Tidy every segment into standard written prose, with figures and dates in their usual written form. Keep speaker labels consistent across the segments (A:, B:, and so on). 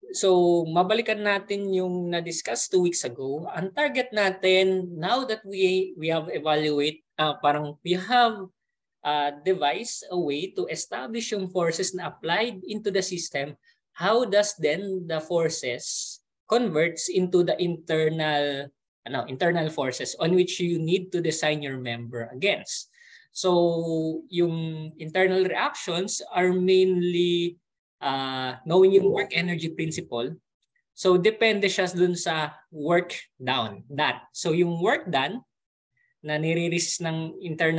A: So, mabalikan natin yung na-discuss 2 weeks ago. Ang target natin, now that we have parang we have devised a way to establish yung forces na applied into the system, how does then the forces converts into the internal forces on which you need to design your member against. So, yung internal reactions are mainly knowing yung work energy principle. So depende siya dun sa work done. So yung work done na nire-resist ng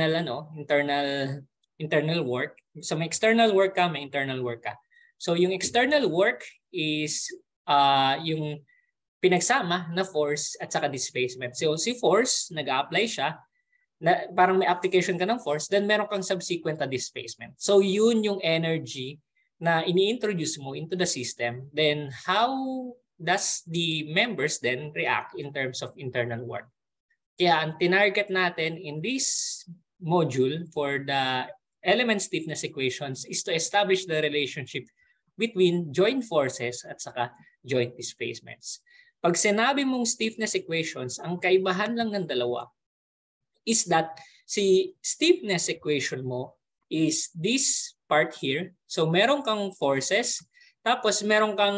A: internal work. So may external work ka, may internal work ka. So yung external work is yung pinagsama na force at saka displacement. So si force, nag-a-apply siya, na parang may application ka ng force, then meron kang subsequent na displacement. So yun yung energy na ini-introduce mo into the system, then how does the members then react in terms of internal work? Kaya ang tinarget natin in this module for the element stiffness equations is to establish the relationship between joint forces at saka joint displacements. Pag sinabi mong stiffness equations, ang kaibahan lang ng dalawa is that si stiffness equation mo is this part here. So meron kang forces, tapos meron kang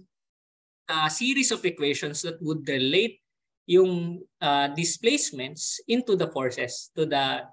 A: series of equations that would relate yung displacements into the forces, to the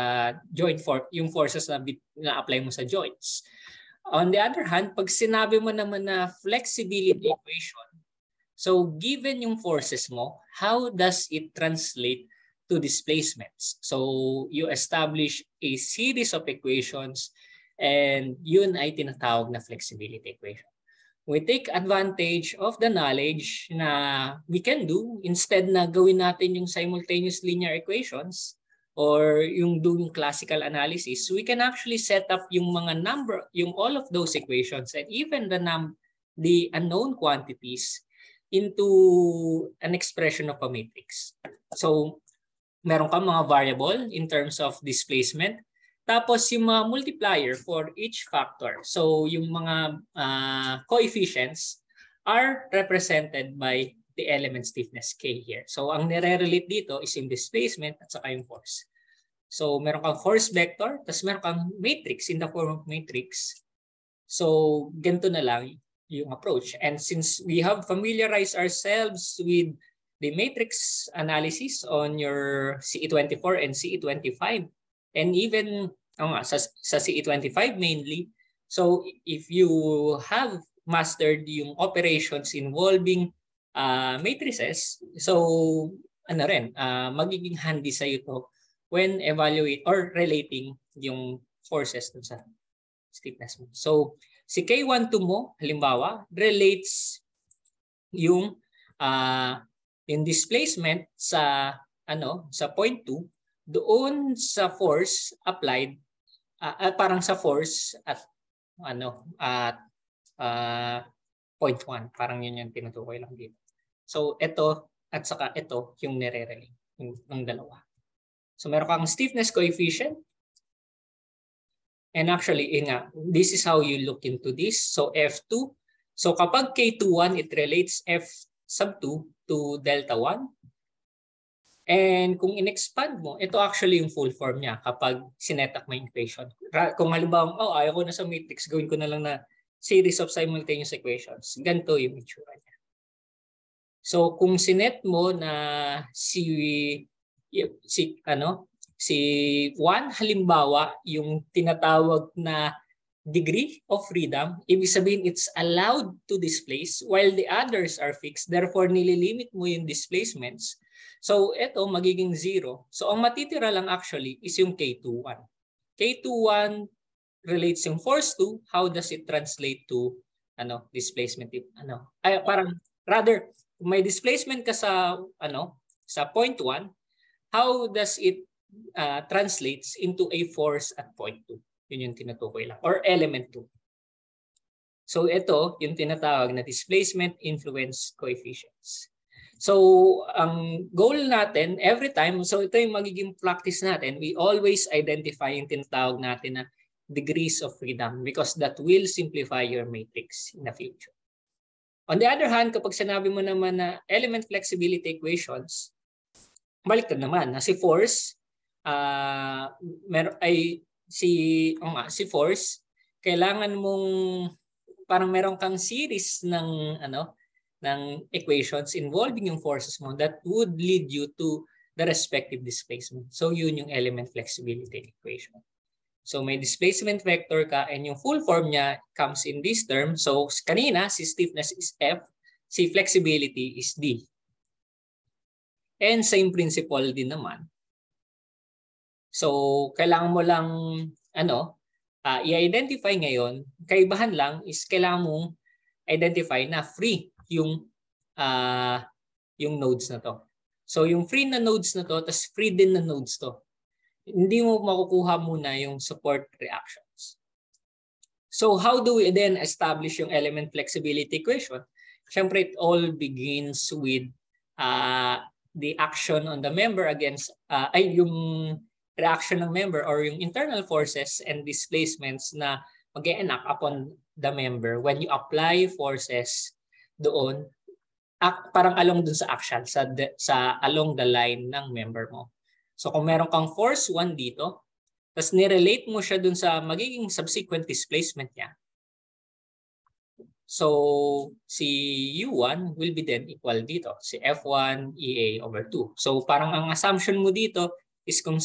A: yung forces na apply mo sa joints. On the other hand, pag sinabi mo naman na flexibility equation, so given yung forces mo, how does it translate to displacements? So you establish a series of equations and yun ay tinatawag na flexibility equation. We take advantage of the knowledge na we can do instead na gawin natin yung simultaneous linear equations or yung doing classical analysis. We can actually set up yung mga yung all of those equations and even the unknown quantities into an expression of a matrix. So meron kang mga variable in terms of displacement. Tapos yung mga multiplier for each factor. So yung mga coefficients are represented by the element stiffness K here. So ang nire-relate dito is yung displacement at saka yung force. So meron kang force vector, tapos meron kang matrix in the form of matrix. So ganito na lang yung approach. And since we have familiarized ourselves with the matrix analysis on your CE24 and CE25, and even sa CE25 mainly, so if you have mastered yung operations involving matrices, so magiging handy sa ito when evaluate or relating yung forces dun sa stiffness mo. So si K12 mo, halimbawa, relates yung displacement sa point 2 doon sa force applied parang sa force at point 1, parang yun yung tinutukoy lang dito. So ito at saka ito yung nire-relate ng dalawa. So meron kang stiffness coefficient. And actually, this is how you look into this. So F2. So kapag K21, it relates F sub 2 to delta 1. And kung in-expand mo, ito actually yung full form niya kapag sinet up mo yung equation. Kung halimbawa, ayaw ko na sa matrix, gawin ko na lang na series of simultaneous equations. Ganito yung itsura niya. So kung sinet mo na si 1, halimbawa, yung tinatawag na degree of freedom, ibig sabihin it's allowed to displace while the others are fixed. Therefore, nililimit mo yung displacements. So, ito magiging 0. So, ang matitira lang actually is yung K21. K21 relates yung force 2. How does it translate to displacement? Kung may displacement ka sa point 1, how does it translates into a force at point 2? Yun yung tinutukoy lang. Or element 2. So ito, yung tinatawag na displacement influence coefficients. So ang goal natin every time, so ito yung magiging practice natin, we always identify yung tinatawag natin na degrees of freedom because that will simplify your matrix in the future. On the other hand, kapag sinabi mo naman na element flexibility equations, baliktad naman na si force si force kailangan mong parang meron kang series ng ng equations involving yung forces mo that would lead you to the respective displacement. So yun yung element flexibility equation. So may displacement vector ka and yung full form niya comes in this term. So kanina si stiffness is F, si flexibility is D. And same principle din naman. So kailangan mo lang i-identify ngayon, kaibahan lang is kailangan mong identify na free yung nodes na to. So yung free na nodes na to, tas free din na nodes to. Hindi mo makukuha muna yung support reactions. So how do we then establish yung element flexibility equation? Siyempre, it all begins with the action on the member against yung reaction ng member or yung internal forces and displacements na mag-e-enact upon the member when you apply forces doon parang along dun sa action sa along the line ng member mo. So kung meron kang force 1 dito, tapos nirelate mo siya dun sa magiging subsequent displacement niya. So si U1 will be then equal dito, si F1 EA over 2. So parang ang assumption mo dito is kung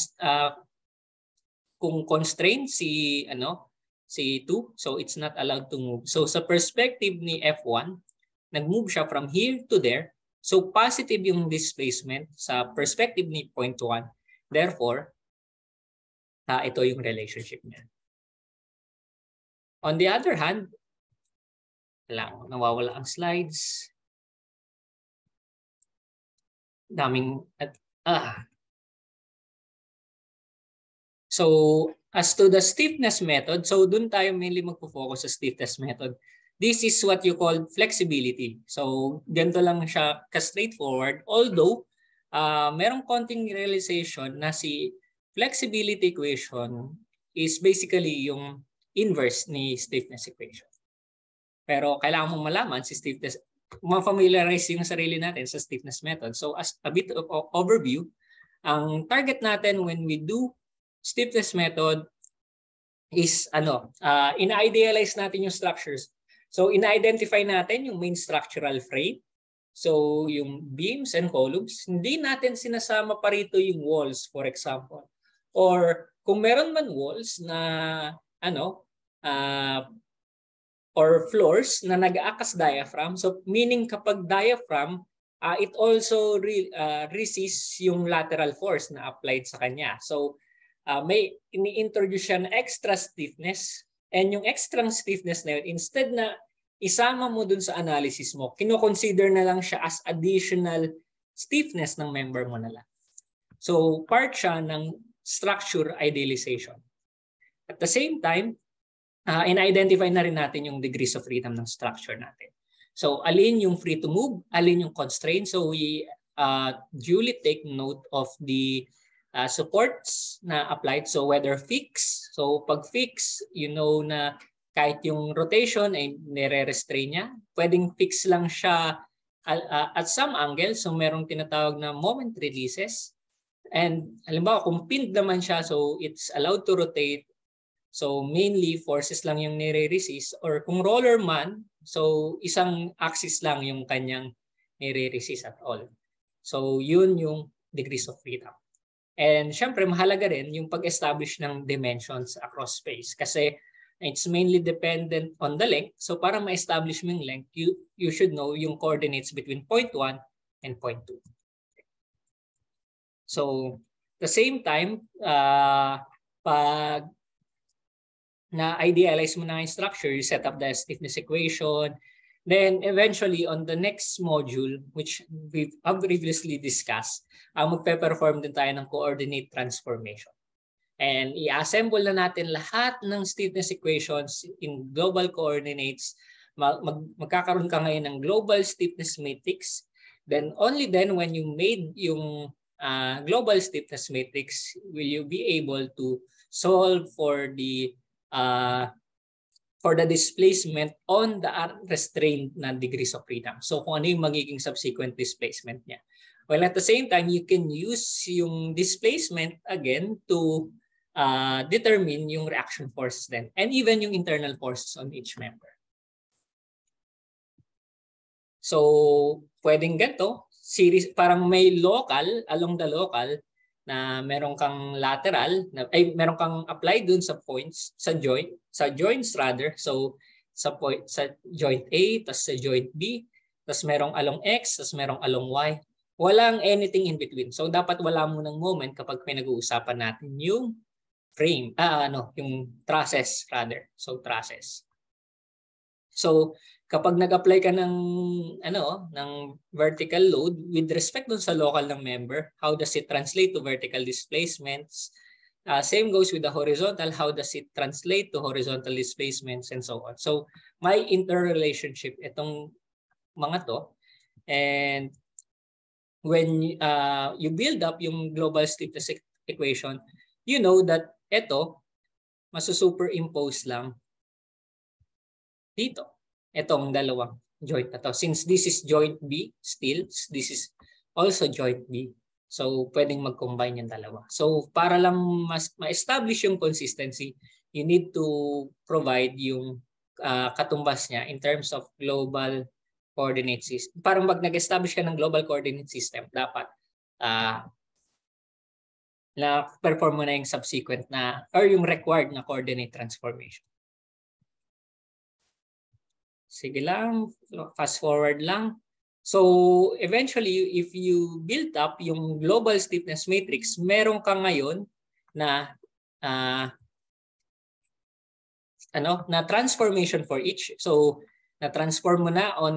A: constraint si 2, so it's not allowed to move. So sa perspective ni F1, nag-move siya from here to there. So positive yung displacement sa perspective ni point 1. Therefore, ito yung relationship niya. On the other hand, nawawala ang slides. So, as to the stiffness method, so dun tayo mainly magpo-focus sa stiffness method. This is what you call flexibility. So, ganito lang siya ka-straightforward. Although, merong konting realization na si flexibility equation is basically yung inverse ni stiffness equation. Pero kailangan mong malaman si stiffness, ma-familiarize yung sarili natin sa stiffness method. So, as a bit of overview, ang target natin when we do stiffness method is ina-idealize natin yung structures. So ina-identify natin yung main structural frame. So yung beams and columns, hindi natin sinasama pa rito yung walls, for example. Or kung meron man walls na or floors na nag-act as diaphragm, so meaning kapag diaphragm, it also resists yung lateral force na applied sa kanya. So may ini-introduce siya na extra stiffness, and yung extra stiffness na yun, instead na isama mo dun sa analysis mo, kino-consider na lang siya as additional stiffness ng member mo na lang. So part siya ng structure idealization. At the same time, in-identify na rin natin yung degrees of freedom ng structure natin. So alin yung free to move, alin yung constraint. So we duly take note of the supports na applied. So whether fixed, so pag fixed, you know na kahit yung rotation ay nire-restrain niya. Pwedeng fix lang siya at some angle. So merong tinatawag na moment releases. And halimbawa kung pinned naman siya, so it's allowed to rotate. So mainly forces lang yung nire-resist. Or kung roller man, so isang axis lang yung kanyang nire-resist at all. So yun yung degrees of freedom. And syempre mahalaga rin yung pag-establish ng dimensions across space kasi it's mainly dependent on the length. So para ma-establish mo yung length, you should know yung coordinates between point 1 and point 2. So the same time, pag na-idealize mo na yung structure, you set up the stiffness equation. Then eventually on the next module, which we've previously discussed, magpe-perform din tayo ng coordinate transformation. And i-assemble na natin lahat ng stiffness equations in global coordinates. Magkakaroon ka ngayon ng global stiffness matrix. Then only then when you made yung global stiffness matrix will you be able to solve for the for the displacement on the restrained na degrees of freedom. So kung ano yung magiging subsequent displacement niya. Well, at the same time, you can use yung displacement again to determine yung reaction forces then, and even yung internal forces on each member. So pwedeng ganito, series, parang may local, along the local, na meron kang lateral, meron kang apply dun sa points, sa joints rather. So sa joint A, tas sa joint B, tas merong along X, tas merong along Y. Walang anything in between. So dapat wala mo ng moment kapag pinag-uusapan natin yung frame, yung trusses rather. So trusses. So kapag nag-apply ka ng vertical load with respect dun sa local ng member, how does it translate to vertical displacements? Same goes with the horizontal, how does it translate to horizontal displacements and so on. So may interrelationship itong mga to, and when you build up yung global stiffness equation, you know that ito masusuperimpose lang dito. Itong dalawang joint na to. Since this is joint B still, this is also joint B. So pwedeng mag-combine yung dalawa. So para lang mas ma-establish yung consistency, you need to provide yung katumbas niya in terms of global coordinate system. Parang pag nag-establish ka ng global coordinate system, dapat na perform mo na yung subsequent na or yung required na coordinate transformation. Sige lang, fast forward lang. So eventually, if you build up yung global stiffness matrix, meron ka ngayon na na transformation for each. So na-transform mo na on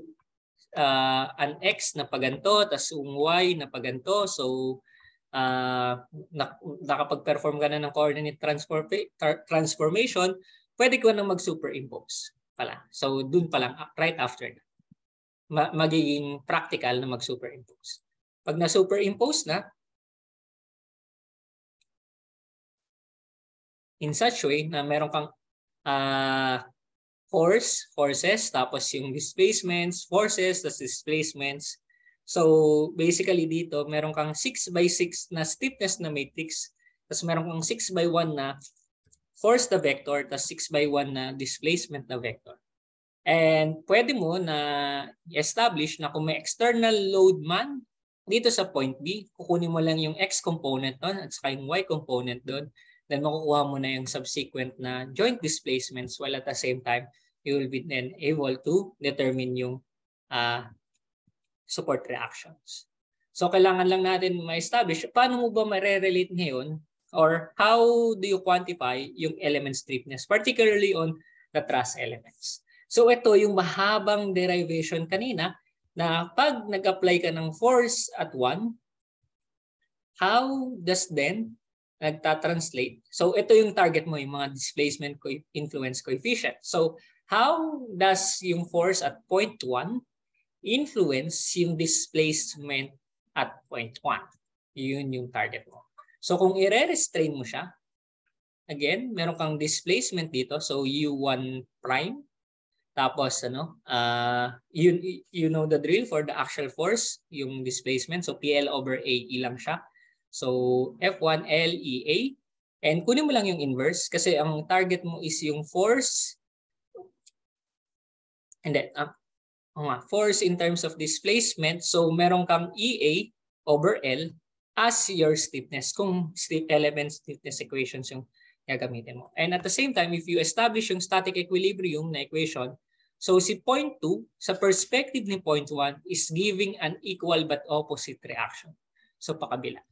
A: an X na paganto, tas yung Y na paganto. So nakapag-perform ka na ng coordinate transformation, pwede ko na mag-superimpose pala. So dun pa lang, right after that, magiging practical na mag-superimpose. Pag na-superimpose na, in such way na meron kang forces, tapos yung displacements, forces, tas displacements. So basically dito, meron kang 6x6 na stiffness na matrix, tas meron kang 6x1 na force na vector, tas 6x1 na displacement na vector. And pwede mo na establish na kung may external load man dito sa point B, kukunin mo lang yung X component doon at saka yung Y component doon. Then makukuha mo na yung subsequent na joint displacements, while at the same time, you will be then able to determine yung support reactions. So kailangan lang natin ma-establish paano mo ba ma-relate ngayon, or how do you quantify yung element stiffness, particularly on the truss elements. So ito yung mahabang derivation kanina na pag nag-apply ka ng force at 1, how does then nagtatranslate? So ito yung target mo, yung mga displacement influence coefficient. So how does yung force at point 1 influence yung displacement at point 1? Yun yung target mo. So kung i-restrain mo siya, again, meron kang displacement dito. So U1 prime. Tapos you know the drill for the axial force, yung displacement. So PL over AE lang siya. So F1 LEA. And kunin mo lang yung inverse kasi ang target mo is yung force. And then force in terms of displacement. So meron kang EA over L as your stiffness, kung element stiffness equations yung gagamitin mo. And at the same time, if you establish yung static equilibrium na equation, so si point 2, sa perspective ni point 1, is giving an equal but opposite reaction. So pakabila.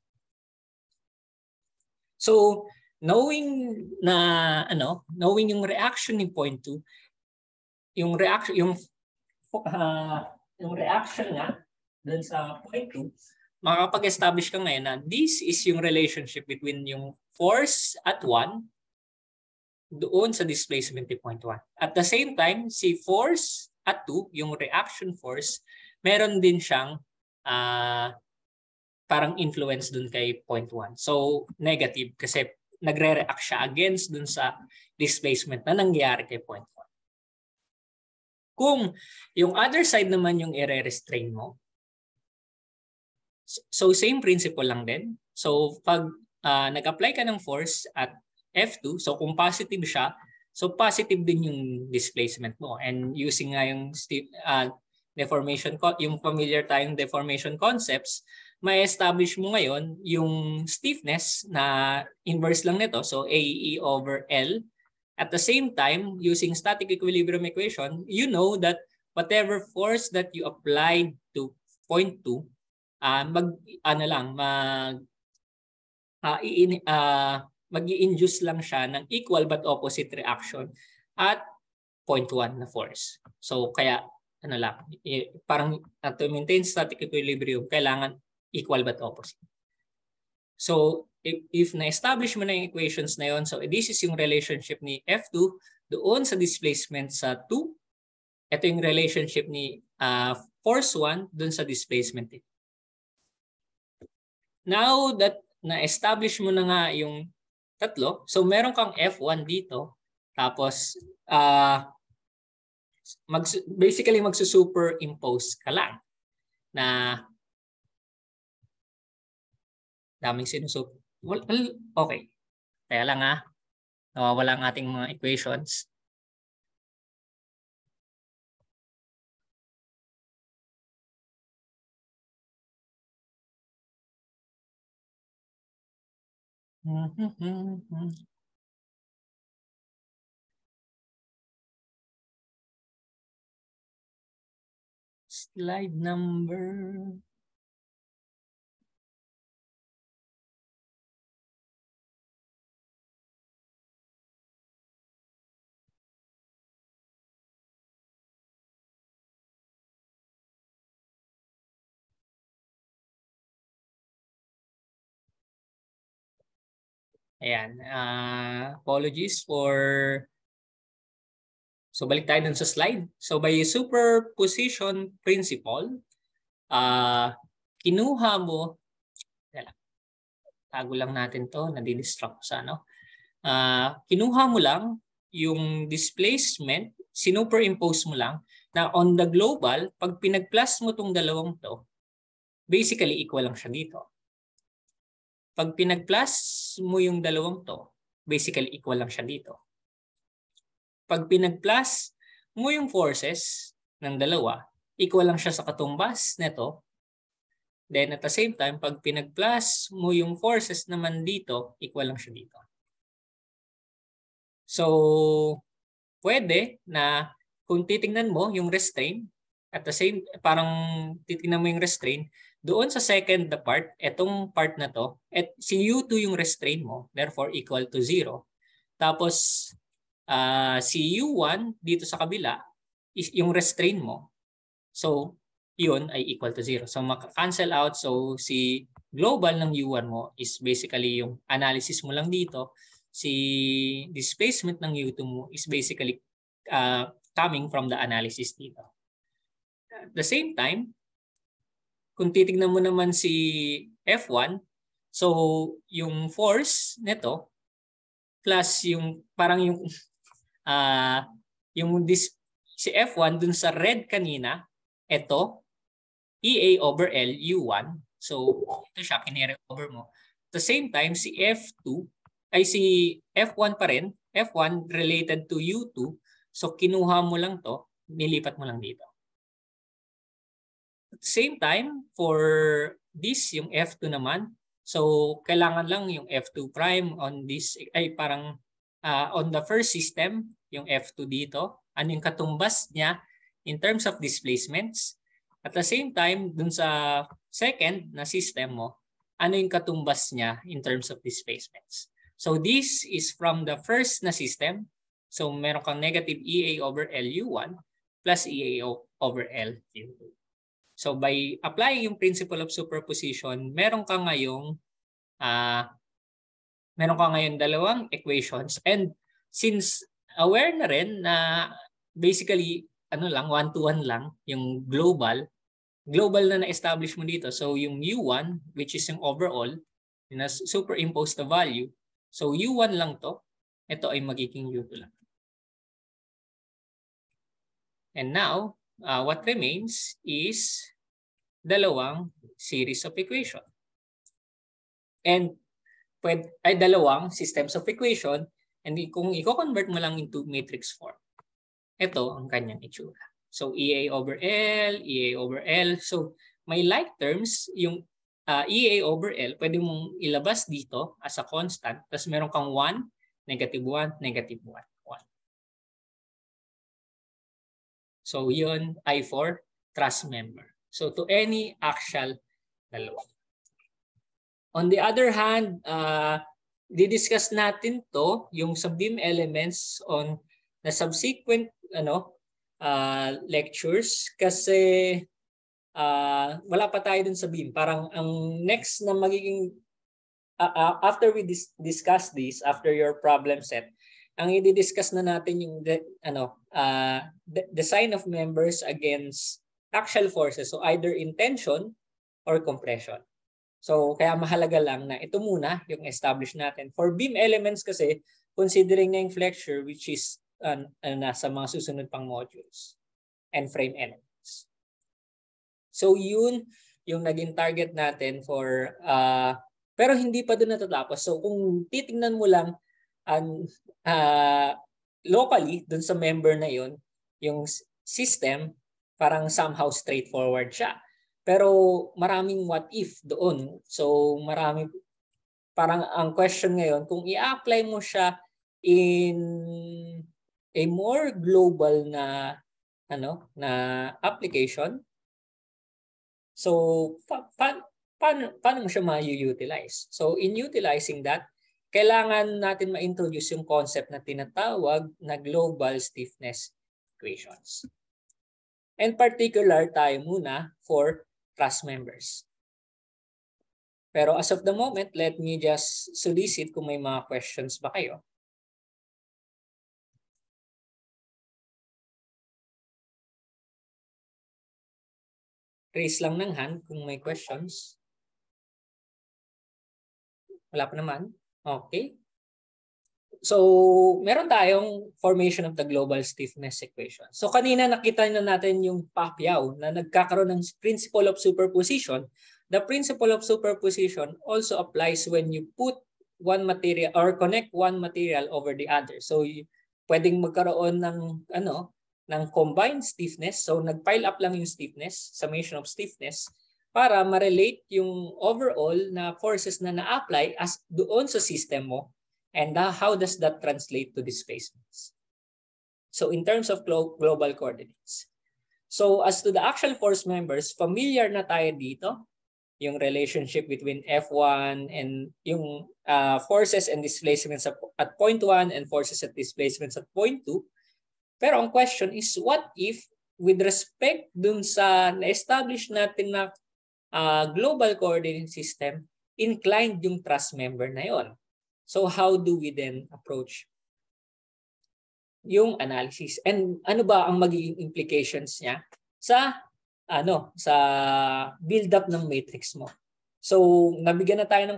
A: So knowing yung reaction ni point 2, yung reaction nga dun sa point 2, makakapag-establish ka ngayon na this is yung relationship between yung force at 1 doon sa displacement ni point 1. At the same time, si force at 2, yung reaction force, meron din siyang parang influence doon kay point 1. So negative kasi nagre-react siya against dun sa displacement na nangyari kay point 1. Kung yung other side naman yung i-restrain mo, so same principle lang din. So pag nag-apply ka ng force at F2, so kung positive siya, so positive din yung displacement mo. And using nga yung deformation, yung familiar tayong deformation concepts, may establish mo ngayon yung stiffness na inverse lang nito, so AE over L. At the same time, using static equilibrium equation, you know that whatever force that you applied to point 2, mag-i-induce lang siya ng equal but opposite reaction at point 1 na force. So kaya parang to maintain static equilibrium, kailangan equal but opposite. So if na-establish mo na yung equations na yon, so this is yung relationship ni F2 doon sa displacement sa 2. Ito yung relationship ni force 1 doon sa displacement. Now that na-establish mo na nga yung tatlo, so meron kang F1 dito, tapos basically magsusuperimpose ka lang na daming sinusuper. Okay. Kaya lang nawawala ang ating mga equations. Slide number. Ayan. Apologies for... So balik tayo dun sa slide. So by superposition principle, kinuha mo... Tago lang natin to, nadidistract sa kinuha mo lang yung displacement, sinuperimpose mo lang na on the global, pag pinag-plus mo tong dalawang to, basically equal lang siya dito. Pag pinag-plus mo yung dalawang to, basically equal lang siya dito. Pag pinag-plus mo yung forces ng dalawa, equal lang siya sa katumbas nito. Then at the same time, pag pinag-plus mo yung forces naman dito, equal lang siya dito. So, pwede na kung titingnan mo yung restraint, at the same, parang titingnan mo yung restraint, doon sa second the part, etong part na to, si U2 yung restraint mo, therefore equal to 0. Tapos, si U1 dito sa kabila, is yung restraint mo. So, yun ay equal to 0. So, maka-cancel out. So, si global ng U1 mo is basically yung analysis mo lang dito. Si displacement ng U2 mo is basically coming from the analysis dito. At the same time, kung titignan mo naman si F1, so yung force nito plus yung parang yung si F1 dun sa red kanina, ito EA over L U1. So ito siya, kinere over mo. At the same time, si F2 ay si F1 pa rin. F1 related to U2. So kinuha mo lang to, nilipat mo lang dito. At the same time, for this, yung F2 naman, so kailangan lang yung F2 prime on this, ay parang on the first system, yung F2 dito, ano yung katumbas niya in terms of displacements. At the same time, dun sa second na system mo, ano yung katumbas niya in terms of displacements. So this is from the first na system. So meron kang negative EA over LU1 plus EA over LU2. So by applying yung principle of superposition, meron ka ngayong dalawang equations. And since aware na rin na basically one-to-one lang yung global na na-establish mo dito. So yung U1, which is yung overall, na superimpose the value, So U1 lang to. Ito ay magiging U2 lang. And now, what remains is dalawang series of equation. And ay dalawang systems of equation, and kung i-convert mo lang into matrix form, ito ang kanyang itsura. So EA over L, EA over L. So may like terms, yung EA over L, pwede mong ilabas dito as a constant, tapos meron kang 1, negative 1, negative 1, 1. So yun ay for truss member. So to any axial dalawa. On the other hand, didiscuss natin to, yung sa beam elements on the subsequent lectures kasi wala pa tayo dun sa beam. Parang ang next na magiging after we discuss this, after your problem set, ang i-discuss na natin yung design of members against axial forces, so either in tension or compression. So kaya mahalaga lang na ito muna yung establish natin. For beam elements kasi, considering na yung flexure, which is nasa mga susunod pang modules, and frame elements. So yun yung naging target natin for, pero hindi pa doon natatapos. So kung titingnan mo lang locally doon sa member na yun, yung system, parang somehow straightforward siya. Pero maraming what if doon. So parang ang question ngayon, kung i-apply mo siya in a more global na application, so paano mo siya ma-utilize? So in utilizing that, kailangan natin ma-introduce yung concept na tinatawag na global stiffness equations. And particular tayo muna for truss members. Pero as of the moment, let me just solicit kung may mga questions ba kayo. Raise lang ng hand kung may questions. Wala pa naman? Okay. So, meron tayong formation of the global stiffness equation. So, kanina nakita na natin yung Pacquiao na nagkakaroon ng principle of superposition. The principle of superposition also applies when you put one material or connect one material over the other. So, pwedeng magkaroon ng combined stiffness. So, nag-pile up lang yung stiffness, summation of stiffness, para ma-relate yung overall na forces na na-apply as doon sa system mo. And how does that translate to displacements? So in terms of global coordinates. So as to the axial force members, familiar na tayo dito. Yung relationship between F1 and yung forces and displacements at point 1 and forces at displacements at point 2. Pero ang question is, what if with respect dun sa na-establish natin na global coordinate system, inclined yung truss member na yon? So how do we then approach yung analysis? And ano ba ang magiging implications niya sa build up ng matrix mo? So nabigyan na tayo ng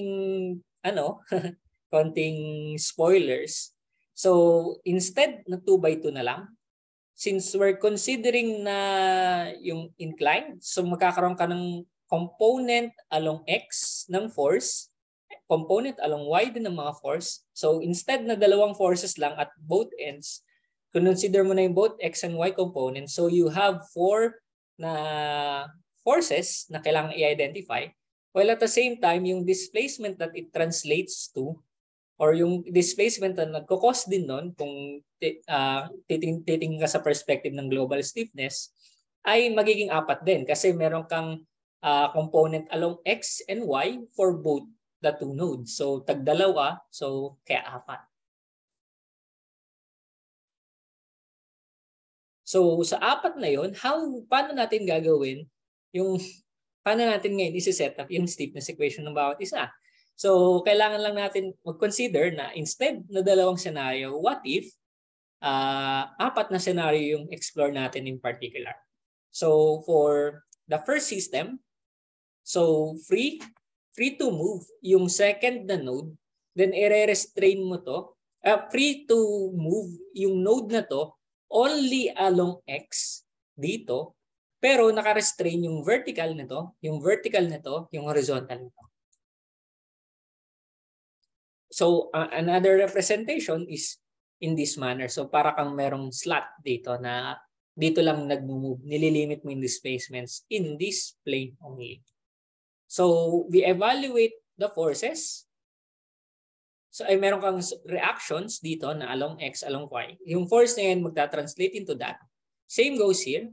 A: konting spoilers. So instead na 2x2 na lang, since we're considering na yung inclined, so magkakaroon ka ng component along x ng force, component along y din ng mga force. So instead na dalawang forces lang at both ends, consider mo na yung both x and y components. So you have 4 na forces na kailangan i-identify. While at the same time, yung displacement that it translates to, or yung displacement na nagkakos din nun, kung titingin ka sa perspective ng global stiffness, ay magiging 4 din. Kasi meron kang component along x and y for both the 2 nodes. So tag-2, so kaya 4. So sa 4 na yon, paano natin gagawin paano natin ngayon isi-set up yung stiffness equation ng bawat isa? So kailangan lang natin mag-consider na instead na dalawang scenario, what if 4 na scenario yung explore natin in particular. So for the first system, so free to move yung second na node then i-restrain mo to. Free to move yung node na to only along X dito, pero naka-restrain yung vertical nito, yung horizontal nito. So another representation is in this manner. So para kang merong slot dito na dito lang nag-move, nililimit mo yung displacements in this plane only. So we evaluate the forces. So ay meron kang reactions dito na along X, along Y. Yung force na yan magta-translate into that. Same goes here.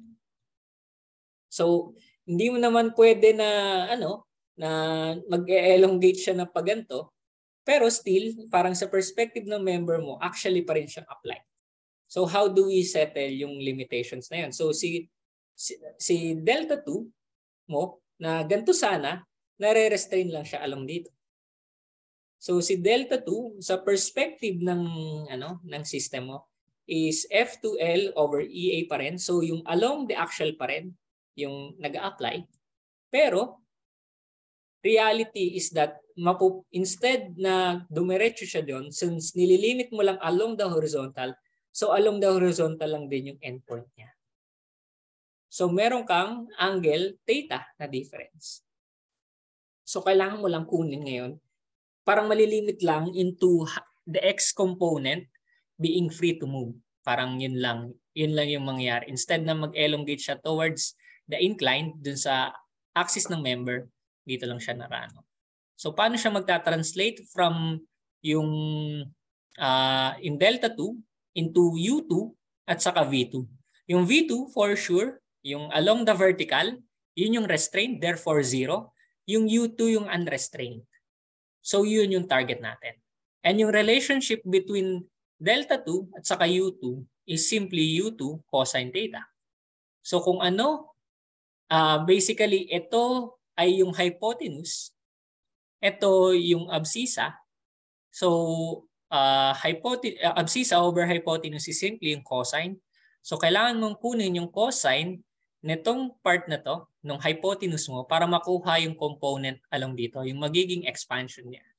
A: So hindi mo naman pwede na na mag-elongate siya na paganto, pero still parang sa perspective ng member mo, actually pa rin siyang apply. So how do we settle yung limitations na yan? So si delta 2 mo na ganito sana, nare-restrain lang siya along dito. So si delta 2 sa perspective ng ng system mo is F2L over EA pa rin. So yung along the axial pa rin yung nag-a-apply. Pero reality is that instead na dumiretso siya doon, since nililimit mo lang along the horizontal, so along the horizontal lang din yung endpoint niya. So meron kang angle theta na difference. So kailangan mo lang kunin ngayon. Parang malilimit lang into the X component being free to move. Parang yun lang yung mangyayari. Instead na mag-elongate siya towards the incline dun sa axis ng member, dito lang siya narano. So paano siya magta-translate from yung in delta 2 into U2 at saka V2. Yung V2 for sure, yung along the vertical, yun yung restrained, therefore 0. Yung U2 yung unrestrained. So yun yung target natin. And yung relationship between delta 2 at saka U2 is simply U2 cosine theta. So kung basically ito ay yung hypotenuse, ito yung abscissa. So abscissa over hypotenuse is simply yung cosine. So kailangan mong kunin yung cosine nitong part na to, ng hypotenuse mo, para makuha yung component along dito, yung magiging expansion niya.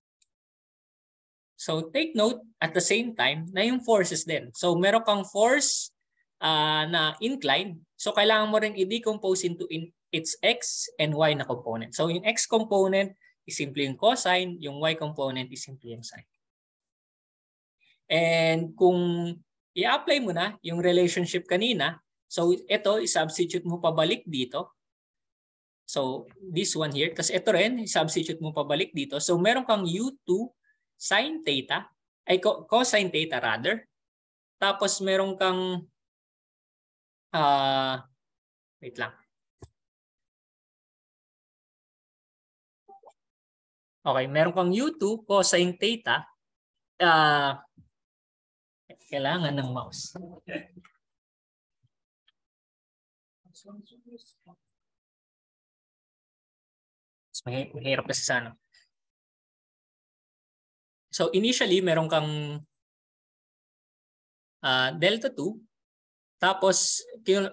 A: So take note at the same time na yung forces din. So meron kang force na incline. So kailangan mo rin i-decompose into its X and Y na component. So yung X component is simply yung cosine, yung Y component is simply yung sine. And kung i-apply mo na yung relationship kanina, so ito, i-substitute mo pabalik dito. So this one here, kasi ito rin, i-substitute mo pabalik dito. So meron kang U2 sin theta, ay cosine theta rather. Tapos meron kang, wait lang. Okay, meron kang U2 cosine theta. Kailangan ng mouse. Mahirap kasi sa ano. So initially, meron kang delta 2. Tapos,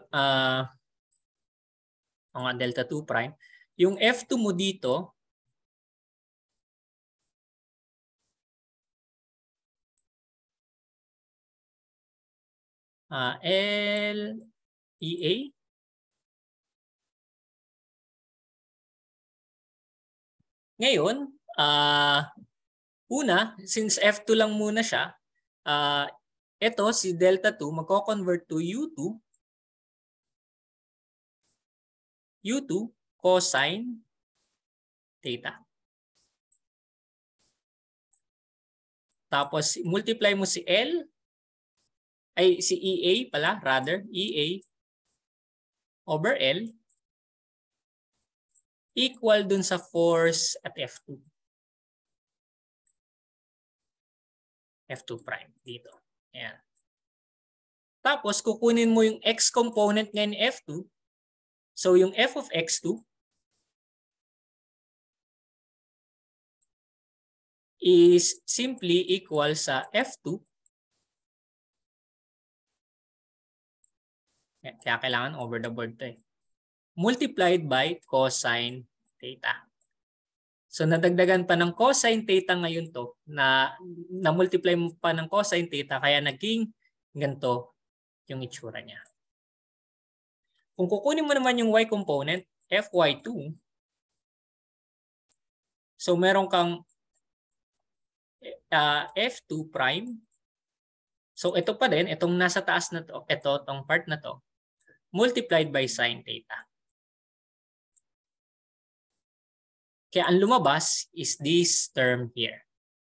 A: delta 2 prime. Yung F2 mo dito, LEA. Ngayon, una, since F2 lang muna siya, ito si delta 2 magko-convert to U2 cosine theta. Tapos multiply mo si si EA pala, rather, EA over L equal dun sa force at F2. F2 prime dito. Ayan. Tapos kukunin mo yung X component ngayon ni F2. So yung F of X2 is simply equal sa F2. Kaya kailangan over the board to multiplied by cosine theta. So nadagdagan pa ng cosine theta ngayon to na multiply mo pa ng cosine theta kaya naging ganito yung itsura niya. Kung kukunin mo naman yung y component, fy2, so meron kang f2 prime. So ito pa din, itong nasa taas na to, itong part na to, multiplied by sine theta. Kaya ang lumabas is this term here.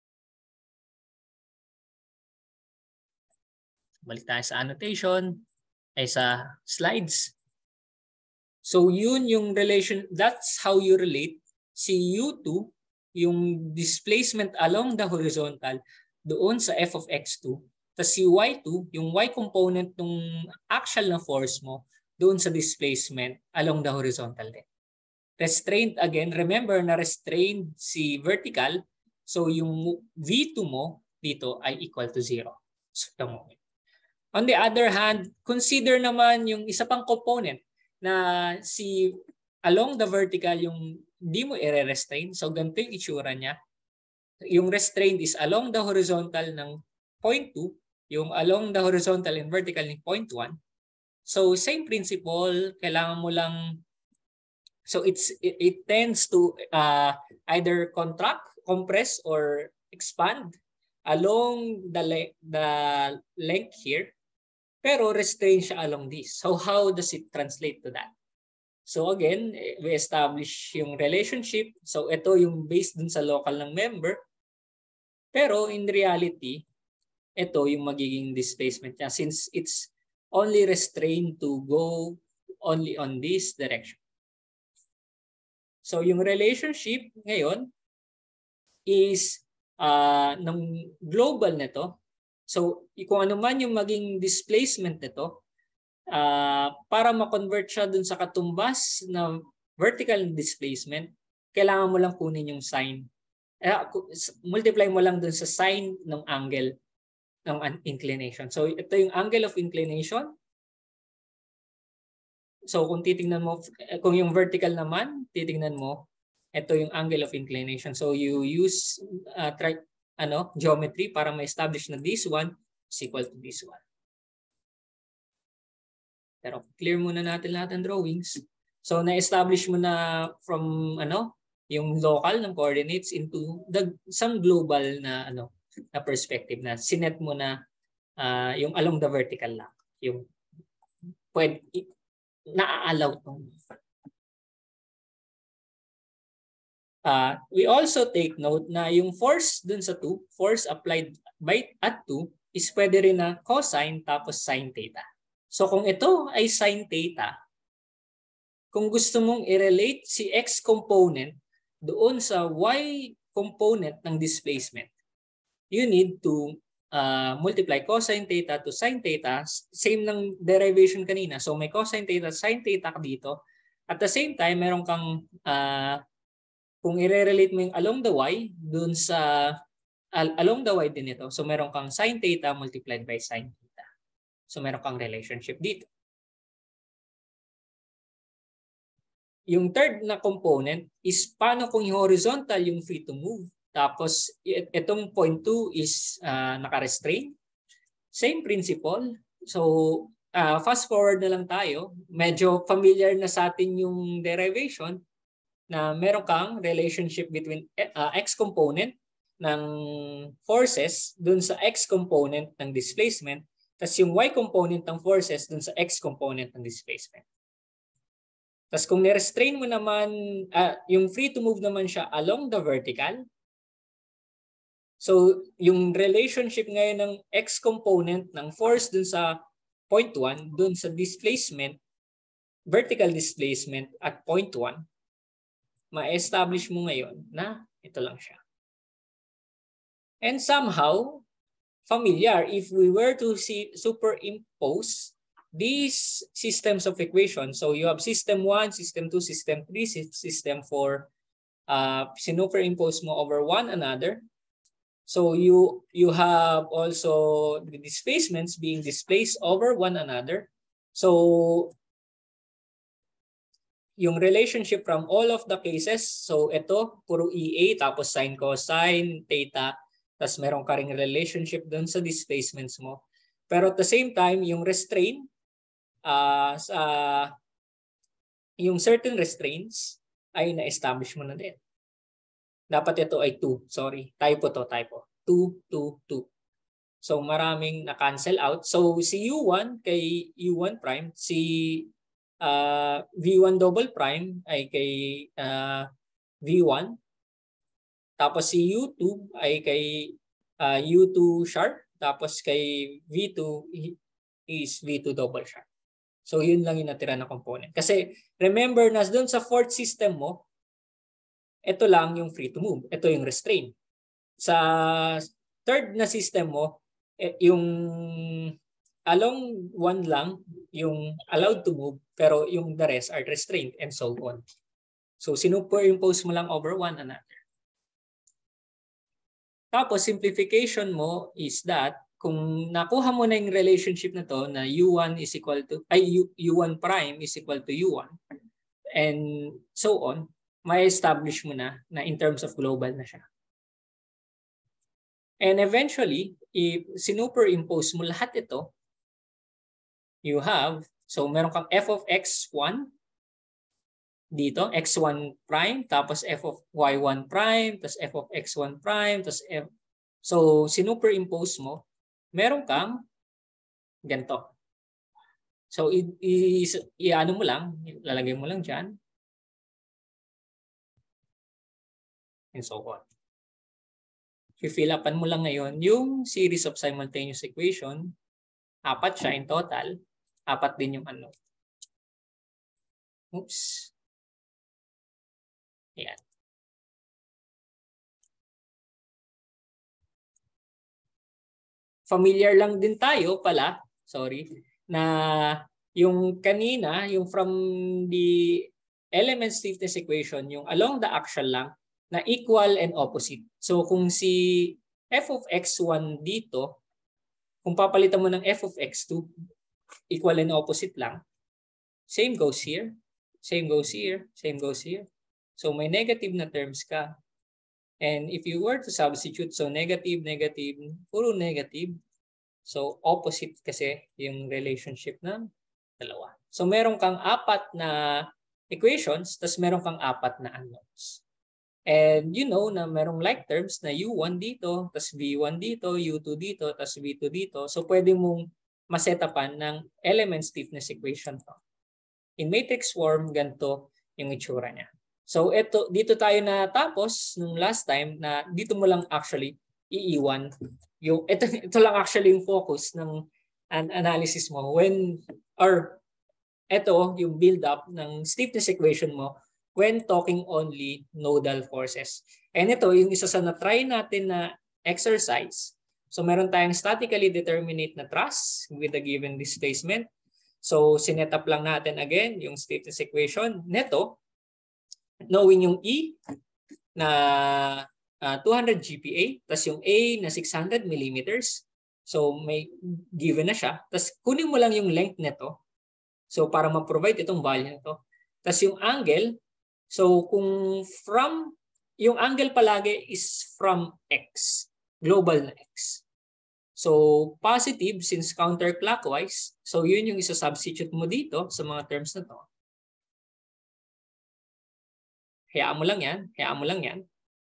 A: Balik tayo sa annotation, ay sa slides. So yun yung relation, that's how you relate si U2, yung displacement along the horizontal doon sa f of x2. Tapos si y2, yung y component ng actual na force mo doon sa displacement along the horizontal din. Restrained again, remember na restrained si vertical, so yung V2 mo dito ay equal to 0. So, on the other hand, consider naman yung isa pang component na si along the vertical yung hindi mo i-restrain. So ganito yung itsura niya. Yung restrained is along the horizontal ng 0.2, yung along the horizontal and vertical ng 0.1. So same principle, kailangan mo lang. So it tends to either contract, compress, or expand along the length here, pero restrain siya along this. So how does it translate to that? So again, we establish yung relationship. So ito yung based dun sa local ng member. Pero in reality, ito yung magiging displacement niya since it's only restrained to go only on this direction. So yung relationship ngayon is ng global nito. So kung ano man yung maging displacement nito, para ma-convert siya dun sa katumbas na vertical displacement, kailangan mo lang kunin yung sine. Multiply mo lang dun sa sine ng angle ng inclination. So ito yung angle of inclination. So kung titingnan mo, kung yung vertical naman, titingnan mo, ito yung angle of inclination. So you use geometry para ma-establish na this one is equal to this one. Pero clear muna natin lahat ng drawings. So na-establish mo na from yung local ng coordinates into some global na na perspective na sinet mo na yung along the vertical lang. Yung pwede na-allow tong. We also take note na yung force dun sa 2, force applied at 2 is pwede rin na cosine tapos sine theta. So kung ito ay sine theta, kung gusto mong i-relate si x component doon sa y component ng displacement, you need to multiply cosine theta to sine theta, same ng derivation kanina. So may cosine theta, sine theta dito. At the same time, meron kang, kung i-relate mo yung along the y, dun sa, along the y din ito. So meron kang sine theta multiplied by sine theta. So meron kang relationship dito. Yung third na component is paano kung yung horizontal yung free to move. Tapos itong point 2 is naka-restrain. Same principle. So fast forward na lang tayo. Medyo familiar na sa atin yung derivation na meron kang relationship between x component ng forces dun sa x component ng displacement, tapos yung y component ng forces dun sa x component ng displacement. Tapos kung ni-restrain mo naman, yung free to move naman siya along the vertical, so yung relationship ngayon ng x component ng force dun sa point 1, dun sa displacement, vertical displacement at point 1, ma-establish mo ngayon na ito lang siya. And somehow, familiar, if we were to superimpose these systems of equations, so you have system 1, system 2, system 3, system 4, sinuperimpose mo over one another. So you have also the displacements being displaced over one another. So yung relationship from all of the cases. So ito, puro EA, tapos sine, cosine, theta, tapos meron ka ring relationship dun sa displacements mo. Pero at the same time, yung restraint, yung certain restraints ay na-establish mo na din. Dapat ito ay 2. Sorry, typo to, typo. 2, 2, 2. So maraming na-cancel out. So si U1 kay U1 prime, si V1 double prime ay kay V1. Tapos si U2 ay kay U2 sharp. Tapos kay V2 is V2 double sharp. So yun lang yung natira na component. Kasi remember na doon sa fourth system mo, ito lang yung free to move. Ito yung restraint. Sa third na system mo, yung along one lang yung allowed to move, pero yung the rest are restrained and so on. So sinuperimpose mo lang over one another. Tapos simplification mo is that kung nakuha mo na yung relationship na to na U1 is equal to U1 prime is equal to U1 and so on, may establish mo na in terms of global na siya. And eventually, if sinuperimpose mo lahat ito, you have, so meron kang f of x1 dito, x1 prime, tapos f of y1 prime, tapos f of x1 prime, tapos f. So sinuperimpose mo, meron kang ganito. So i-ano mo lang, lalagay mo lang dyan. And so on. I-fill upan mo lang ngayon yung series of simultaneous equation. 4 siya in total. 4 din yung ano. Oops. Ayan. Familiar lang din tayo pala, sorry, na yung kanina, yung from the element stiffness equation, yung along the axial lang, na equal and opposite. So kung si f of x1 dito, kung papalitan mo ng f of x2, equal and opposite lang, same goes here, same goes here, same goes here. So may negative na terms ka. And if you were to substitute, so negative, negative, puro negative. So opposite kasi yung relationship ng dalawa. So meron kang 4 na equations, tas meron kang 4 na unknowns. And you know na merong like terms na U1 dito, tas V1 dito, U2 dito, tas V2 dito. So pwede mong masetapan ng element stiffness equation to. In matrix form, ganito yung itsura niya. So dito tayo na tapos nung last time na dito mo lang actually iiwan yung ito lang actually yung focus ng analysis mo when or ito yung build up ng stiffness equation mo when talking only nodal forces. And ito yung isa sa na-try natin na exercise. So meron tayong statically determinate na truss with a given displacement. So sinet up lang natin again yung stiffness equation neto knowing yung E na 200 GPa plus yung A na 600 millimeters. So may given na siya. Tapos kunin mo lang yung length nito. So para ma-provide itong value nito. Tapos yung angle, so kung from, yung angle palagi is from X, global na X. So positive since counterclockwise, so yun yung isa-substitute mo dito sa mga terms na to. Hayaan mo lang yan, hayaan mo lang yan.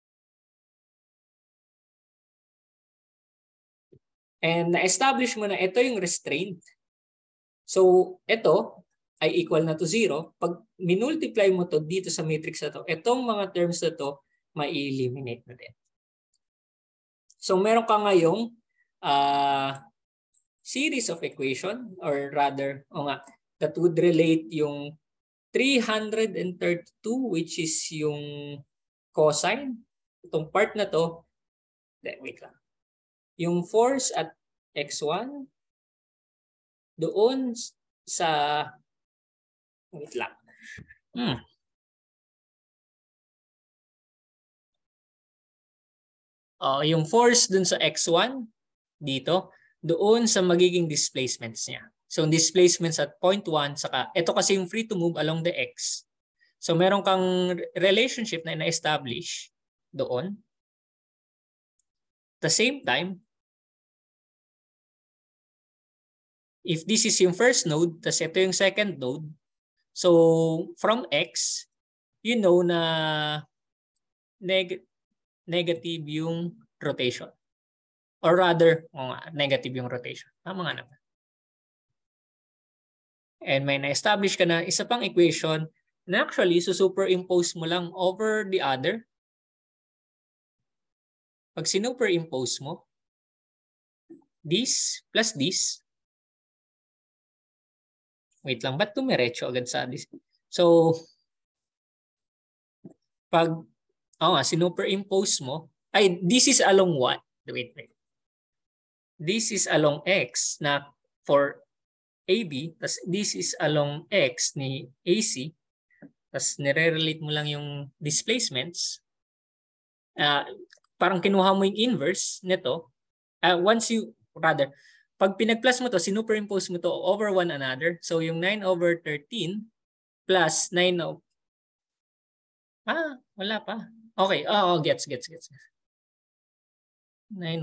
A: And na-establish mo na ito yung restraint. So ito ay equal na to 0. Pag minultiply mo to dito sa matrix na to, itong mga terms na to, mai-eliminate na din. So meron ka ngayong series of equation or rather, that would relate yung 332 which is yung cosine. Itong part na to, wait lang. Yung force at x1 doon sa wait lang. Yung force doon sa x1 dito doon sa magiging displacements niya. So displacements at point 1 saka ito kasi yung free to move along the x. So meron kang relationship na na-establish doon. At the same time, if this is yung first node, tas ito yung second node, so from X, you know na negative yung rotation. Or rather, negative yung rotation. Tama nga naman. And may na-establish ka na isa pang equation na actually superimpose mo lang over the other. Pag sinuperimpose mo, this plus this. Wait lang, ba't tumiretso agad sa this? So, pag sinuperimpose mo, ay, this is along what? Wait. This is along X na for AB, tas this is along X ni AC, tas nire-relate mo lang yung displacements. Parang kinuha mo yung inverse nito. Pag pinag-plus mo to, sinuperimpose mo to over one another. So yung 9/13 plus 9 wala pa. Okay, gets. 9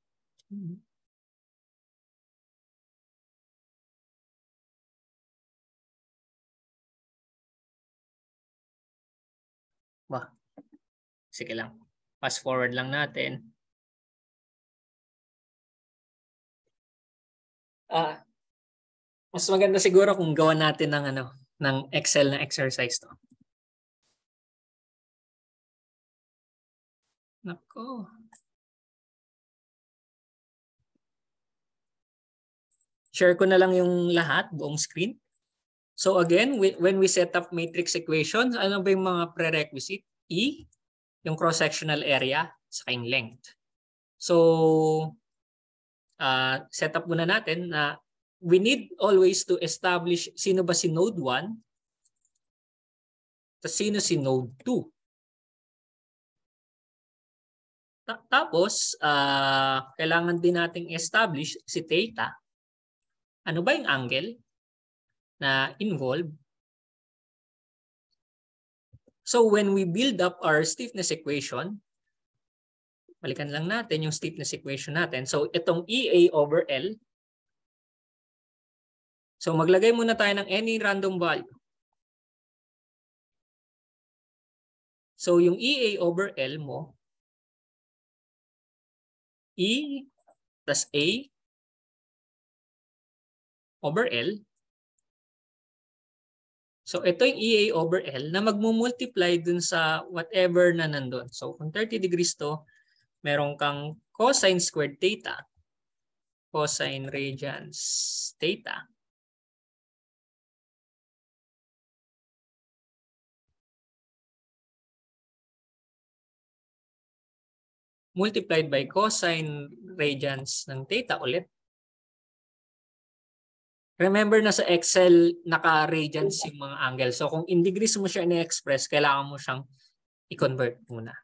A: sige lang. Fast forward lang natin. Mas maganda siguro kung gawa natin ng Excel na exercise to. Nako. Share ko na lang yung lahat, buong screen. So again, when we set up matrix equations, ano ba yung mga prerequisite? E, yung cross-sectional area, sa yung length. So, set up muna natin na we need always to establish sino ba si node 1, tapos sino si node 2. Tapos, kailangan din nating establish si theta. Ano ba yung angle na involved? So when we build up our stiffness equation, balikan lang natin yung stiffness equation natin. So itong EA over L. So maglagay muna tayo ng any random value. So yung EA over L mo, E plus A over L. So ito yung EA over L na magmumultiply dun sa whatever na nandun. So kung 30 degrees to, meron kang cosine squared theta, cosine radians theta. Multiplied by cosine radians ng theta ulit. Remember na sa Excel, naka-radians yung mga angle. So kung in degrees mo siya i-express, kailangan mo siyang i-convert muna.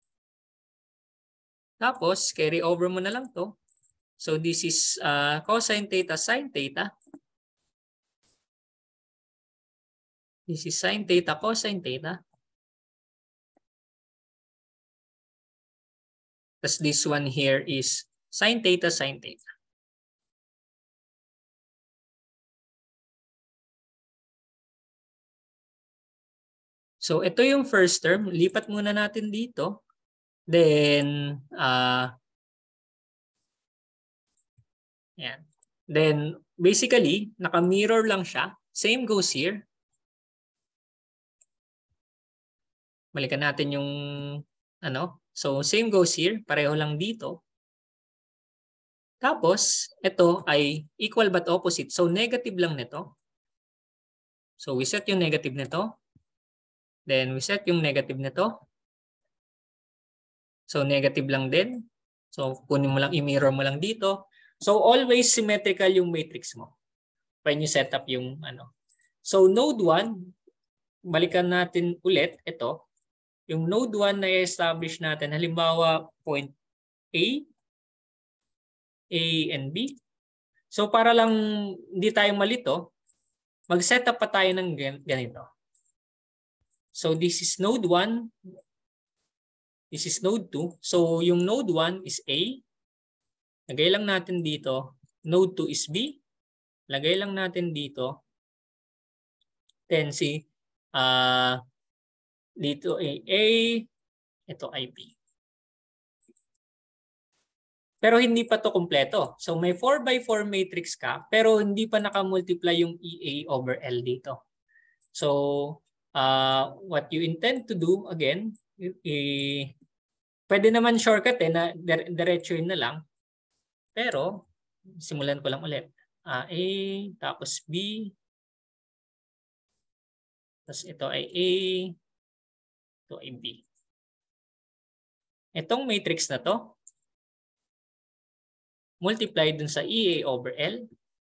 A: Tapos, carry over mo na lang to. So this is cosine theta, sine theta. This is sine theta, cosine theta. Tapos this one here is sine theta, sine theta. So ito yung first term. Lipat muna natin dito. Then, yan. Then, basically, naka-mirror lang siya. Same goes here. Balikan natin yung So, same goes here. Pareho lang dito. Tapos, ito ay equal but opposite. So, negative lang nito. So, we set yung negative nito. Then, we set yung negative nito. So, negative lang din. So, kunin mo lang, i-mirror mo lang dito. So, always symmetrical yung matrix mo when you set up yung So, node 1, balikan natin ulit ito. Yung node 1 na i-establish natin, halimbawa, point A and B. So, para lang hindi tayo malito, mag-set up pa tayo ng ganito. So this is node 1. This is node 2. So yung node 1 is A. Lagay lang natin dito. Node 2 is B. Lagay lang natin dito. Then si dito ay A. Ito ay B. Pero hindi pa to kumpleto. So may 4x4 matrix ka, pero hindi pa nakamultiply yung EA over L dito. So what you intend to do, again, pwede naman shortcut na diretso yun na lang. Pero, simulan ko lang ulit. A, tapos B, tapos ito ay A, ito ay B. Itong matrix na to, multiply dun sa EA over L.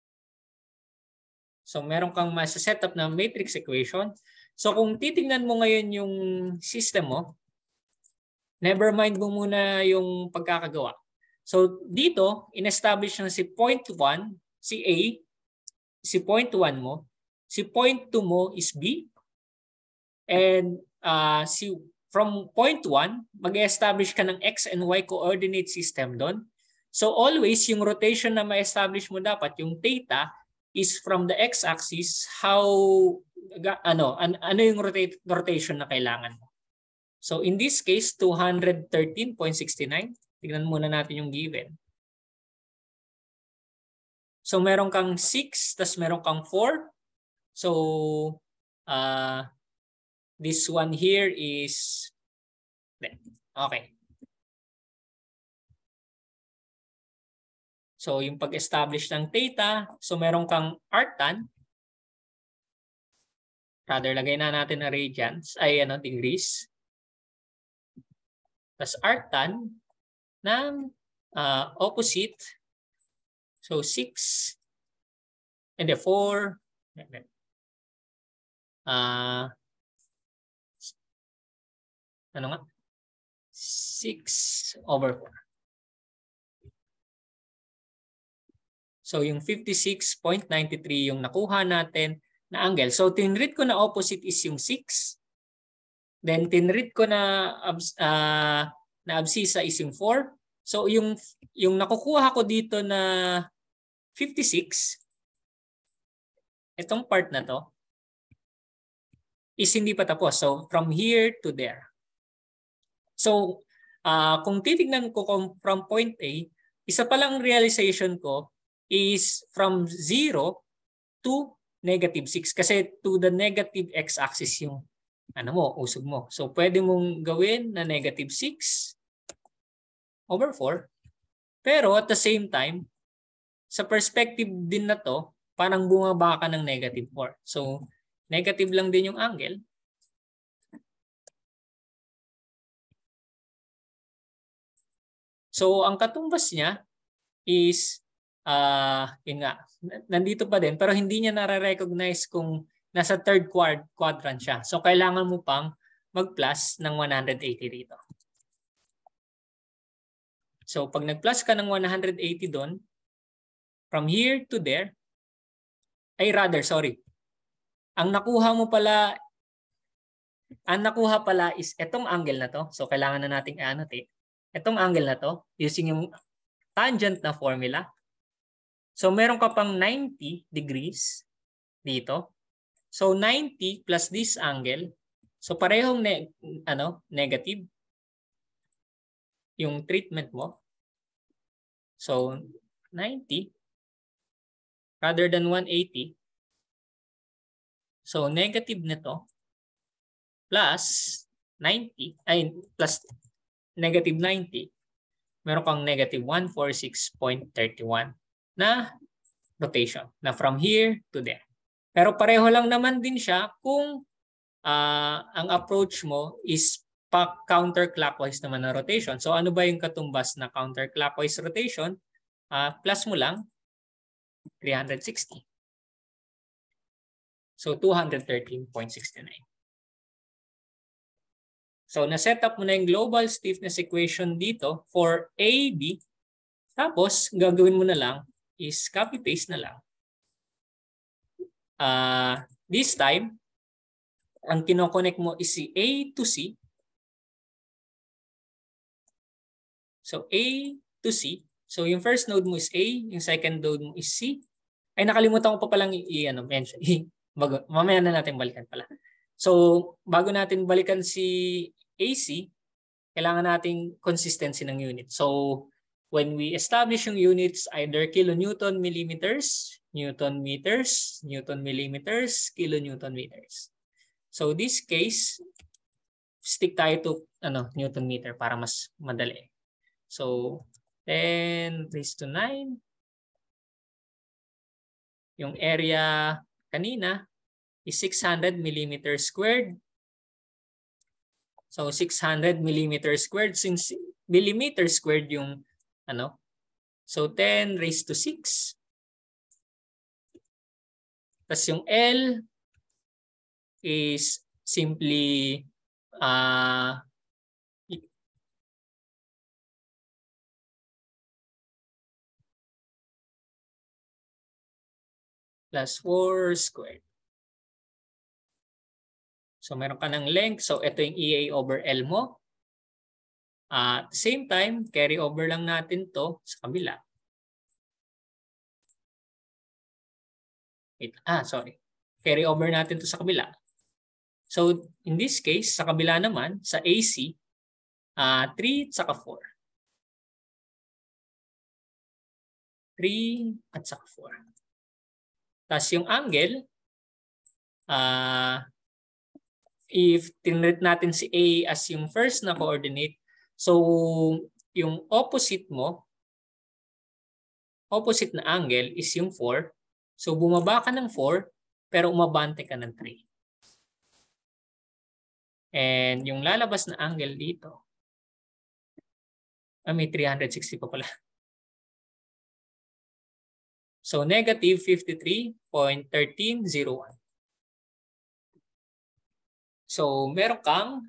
A: So meron kang masa-setup na matrix equation. So kung titingnan mo ngayon yung system mo, never mind mo muna yung pagkakagawa. So dito, in-establish na si point 1, si A, si point 1 mo, si point 2 mo is B, and from point 1, mag-establish ka ng X and Y coordinate system doon. So always, yung rotation na ma-establish mo dapat, yung theta, is from the x-axis, ano yung rotation na kailangan mo. So in this case, 213.69. Tignan muna natin yung given. So meron kang 6, tas meron kang 4. So this one here is okay. So yung pag-establish ng theta, so meron kang arctan. Rather, lagay na natin na radians, ay degrees. Tapos arctan ng opposite. So 6 and the 4. Ano nga? 6 over 4. So yung 56.93 yung nakuha natin na angle. So tinread ko na opposite is yung 6. Then tinread ko na abscissa is yung 4. So yung nakukuha ko dito na 56, itong part na to, is hindi pa tapos. So from here to there. So kung titignan ko from point A, isa pa lang realization ko is from 0 to -6 kasi to the negative x-axis yung usog mo. So pwede mong gawin na -6 over 4. Pero at the same time, sa perspective din na to, parang bumaba ka ng -4. So negative lang din yung angle. So ang katumbas niya is yun nga, nandito pa din pero hindi niya nare-recognize kung nasa third quadrant siya. So kailangan mo pang mag-plus ng 180 dito. So pag nag-plus ka ng 180 doon, from here to there, ang nakuha pala is etong angle na to. So kailangan na nating i-annotate. Etong angle na to, using yung tangent na formula. So meron ka pang 90 degrees dito. So 90 plus this angle. So parehong negative yung treatment mo. So 90 rather than 180. So negative nito plus 90 plus negative 90. Meron kang negative 146.31 na rotation na from here to there. Pero pareho lang naman din siya kung ang approach mo is counterclockwise naman na rotation. So ano ba yung katumbas na counterclockwise rotation? Plus mo lang 360. So 213.69. So na-set up mo na yung global stiffness equation dito for AB. Tapos gagawin mo na lang is copy-paste na lang. This time, ang kinoconnect mo is si A to C. So A to C. So yung first node mo is A, yung second node mo is C. Ay, nakalimutan ko pa palang mention. Mamaya na natin balikan pala. So bago natin balikan si AC, kailangan nating consistency ng unit. So when we establish yung units, either kilonewton millimeters, newton meters, newton millimeters, kilonewton meters. So this case, stick tayo to newton meter para mas madali. So 10 raised to 9. Yung area kanina is 600 millimeters squared. So 600 millimeters squared, since millimeters squared yung so 10 raised to 6. Tapos yung L is simply plus 4 squared. So meron ka ng length. So ito yung EA over L mo. At the same time, carry over lang natin to sa kabila. Sorry. Carry over natin to sa kabila. So in this case, sa kabila naman, sa AC, 3 at saka 4. 3 at saka 4. Tapos yung angle, if tinrate natin si A as yung first na coordinate, so yung opposite mo, opposite na angle is yung 4. So bumaba ka ng 4, pero umabante ka ng 3. And yung lalabas na angle dito, may 360 pa pala. So negative 53.1301. So meron kang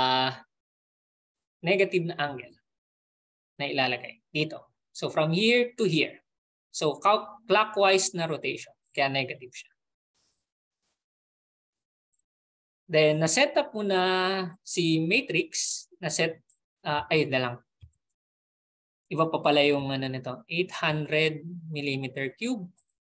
A: negative na angle na ilalagay dito. So from here to here. So clockwise na rotation. Kaya negative siya. Then na-set up mo na si matrix. Na-set, ayun na lang. Iba pa pala yung nito, 800 millimeter cube.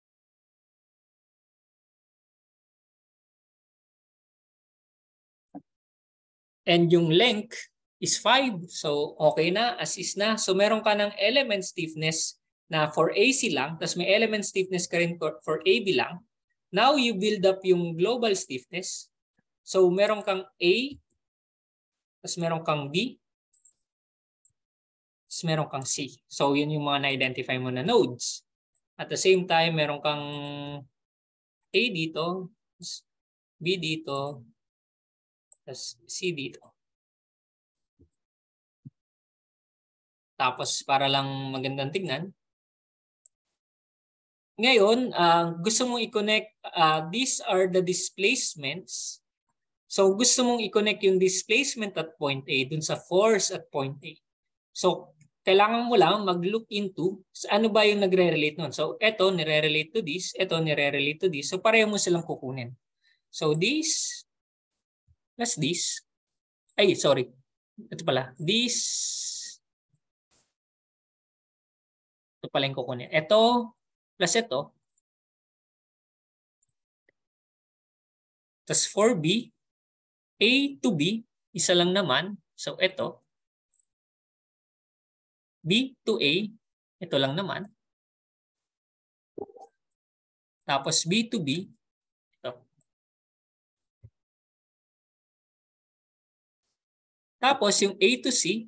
A: And yung length is 5. So okay na, as is na. So meron ka ng element stiffness na for AC lang, tapos may element stiffness ka rin for AB lang. Now you build up yung global stiffness. So meron kang A, tapos meron kang B, tapos meron kang C. So yun yung mga na-identify mo na nodes. At the same time, meron kang A dito, B dito, tapos C dito. Tapos para lang magandang tignan. Ngayon, gusto mong i-connect, these are the displacements. So gusto mong i-connect yung displacement at point A dun sa force at point A. So kailangan mo lang mag-look into ano ba yung nagre-relate nun. So ito nire-relate to this, ito nire-relate to this. So pareho mo silang kukunin. So this plus this. Ay, sorry. Ito pala. This. Ito pala yung kukunin. Ito plus ito. Tapos 4B. A to B. Isa lang naman. So ito. B to A, ito lang naman. Tapos B to B, ito. Tapos yung A to C,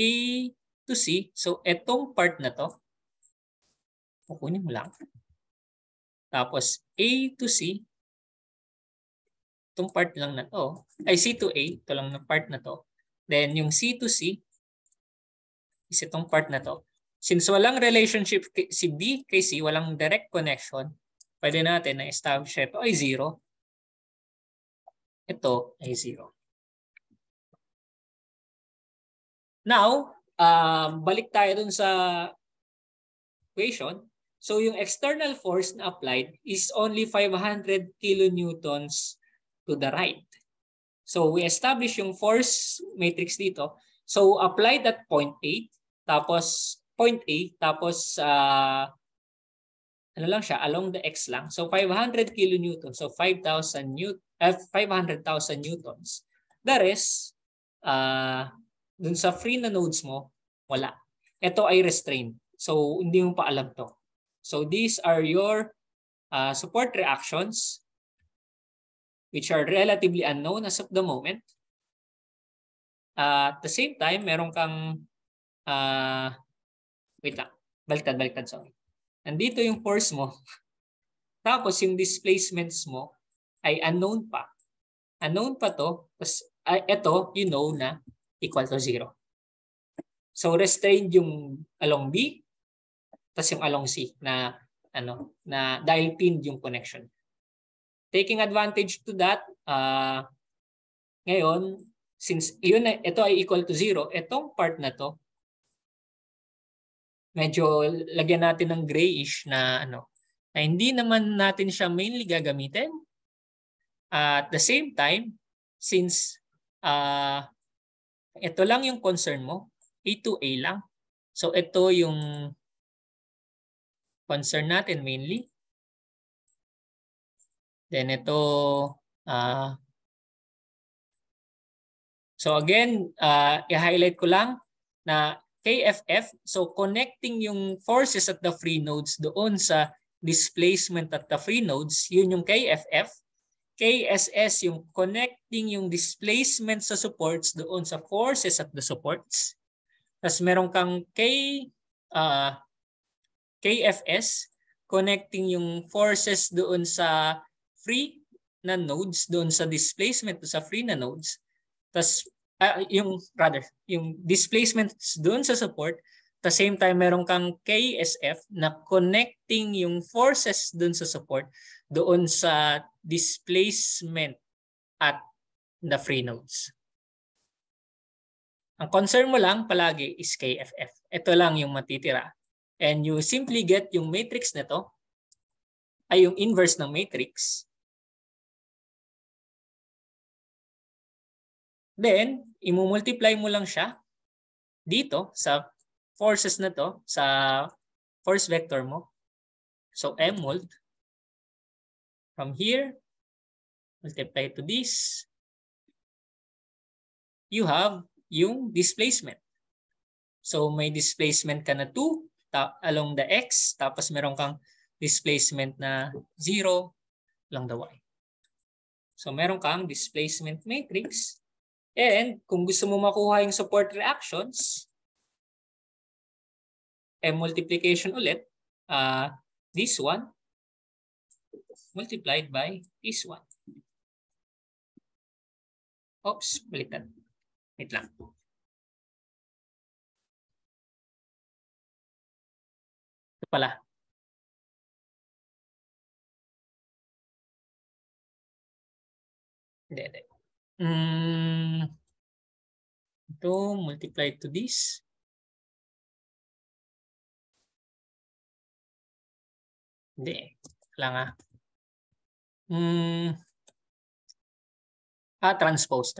A: so itong part na to, kukunin mo lang. Tapos A to C, itong part lang na to, ay C to A, ito lang na part na to. Then yung C to C, is itong part na to. Since walang relationship si B kay C, walang direct connection, pwede natin na establish ito ay 0. Ito ay 0. Now, balik tayo dun sa equation. So yung external force na applied is only 500 kilonewtons to the right. So we establish yung force matrix dito. So apply that point A, tapos point A, tapos ano lang siya, along the X lang. So 500 kilonewtons, so 500,000 newtons. The rest, dun sa free na nodes mo, wala. Ito ay restrained. So hindi mo pa alam to. So these are your support reactions which are relatively unknown as of the moment. At the same time, meron kang wait lang, baliktad, sorry. Nandito yung force mo. Tapos yung displacements mo ay unknown pa. Unknown pa to. Tapos ito, you know na equal to 0. So restrained yung along B, tapos yung along C na dahil pinned yung connection. Taking advantage to that, ngayon, since ito ay equal to 0, itong part na to, medyo lagyan natin ng grayish na na hindi naman natin siya mainly gagamitin. At the same time, since ito lang yung concern mo, A to A lang. So ito yung concern natin mainly. Then ito, so again, i-highlight ko lang na KFF, so connecting yung forces at the free nodes doon sa displacement at the free nodes, yun yung KFF. KSS yung connecting yung displacement sa supports doon sa forces at the supports. Tapos meron kang KFS connecting yung forces doon sa free na nodes, doon sa displacement sa free na nodes. Tapos yung displacement doon sa support, at the same time meron kang KSF na connecting yung forces doon sa support doon sa displacement at the free nodes. Ang concern mo lang palagi is KFF. Ito lang yung matitira. And you simply get yung matrix nito, ay yung inverse ng matrix. Then, i-multiply mo lang siya dito sa forces na to, sa force vector mo. So, M-mult. From here, multiply to this. You have yung displacement. So, may displacement ka na 2 along the X, tapos meron kang displacement na 0 along the Y. So, meron kang displacement matrix. And kung gusto mo makuha yung support reactions, multiplication ulit, this one multiplied by this one. Oops, baliktad. Wait lang. Ito pala. Hindi. Ito, multiply to this. Hindi. Lang transpose.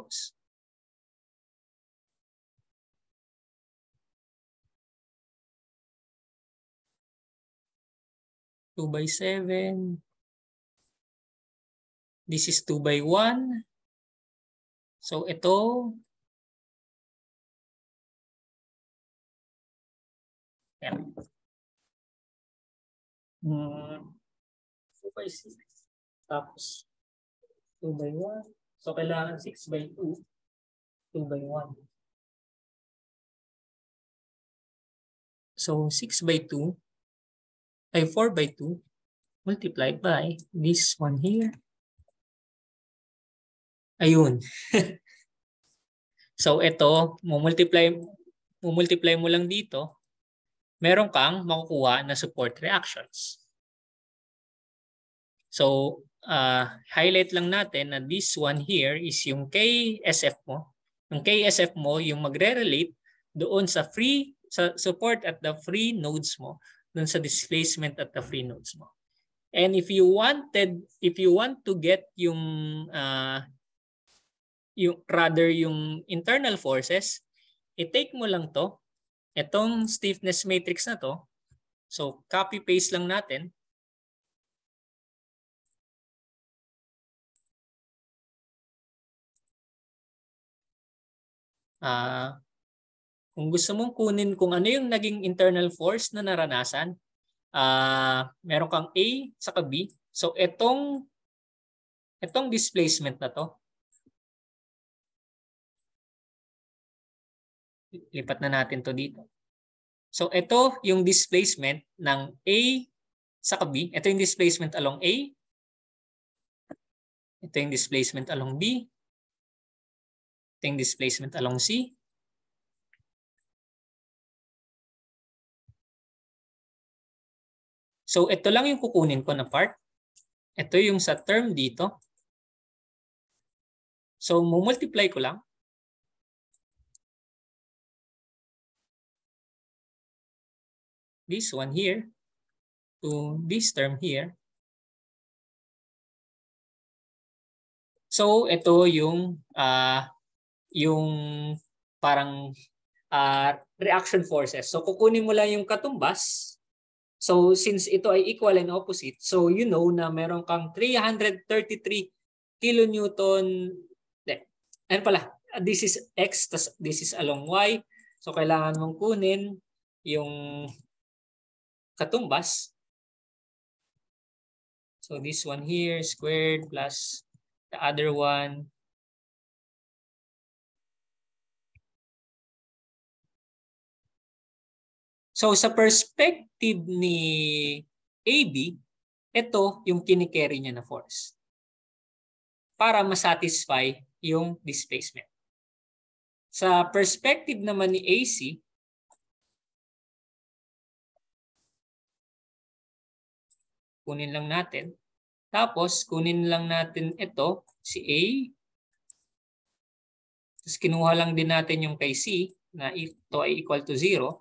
A: 2 by 7. This is 2 by 1. So ito, yan. 2 by 6. Tapos 2 by 1. So kailangan 6 by 2. 2 by 1. So 6 by 2 ay 4 by 2 multiplied by this one here. Ayun. So ito, mumultiply mo lang dito, meron kang makukuha na support reactions. So highlight lang natin na this one here is yung KSF mo. Yung KSF mo yung magre-relate doon sa support at the free nodes mo, doon sa displacement at the free nodes mo. And if you want to get yung yung internal forces, i-take mo lang to, itong stiffness matrix na to. So copy paste lang natin. Kung gusto mong kunin kung ano yung naging internal force na naranasan, meron kang A saka B. So itong displacement na to, lipat na natin to dito. So ito yung displacement ng A saka B. Ito yung displacement along A. Ito yung displacement along B. Ito yung displacement along C. So ito lang yung kukunin ko na part. Ito yung sa term dito. So multiply ko lang. This one here to this term here. So ito yung parang reaction forces. So kukunin mo lang yung katumbas. So since ito ay equal and opposite, so you know na meron kang 333 kilonewton. Ano pala? This is X, this is along Y. So kailangan mong kunin yung katumbas. So this one here squared plus the other one. So sa perspective ni AB, ito yung kinikerry niya na force para masatisfy yung displacement. Sa perspective naman ni AC, kunin lang natin. Tapos kunin lang natin ito, si A. Tapos kinuha lang din natin yung kay C na ito ay equal to 0.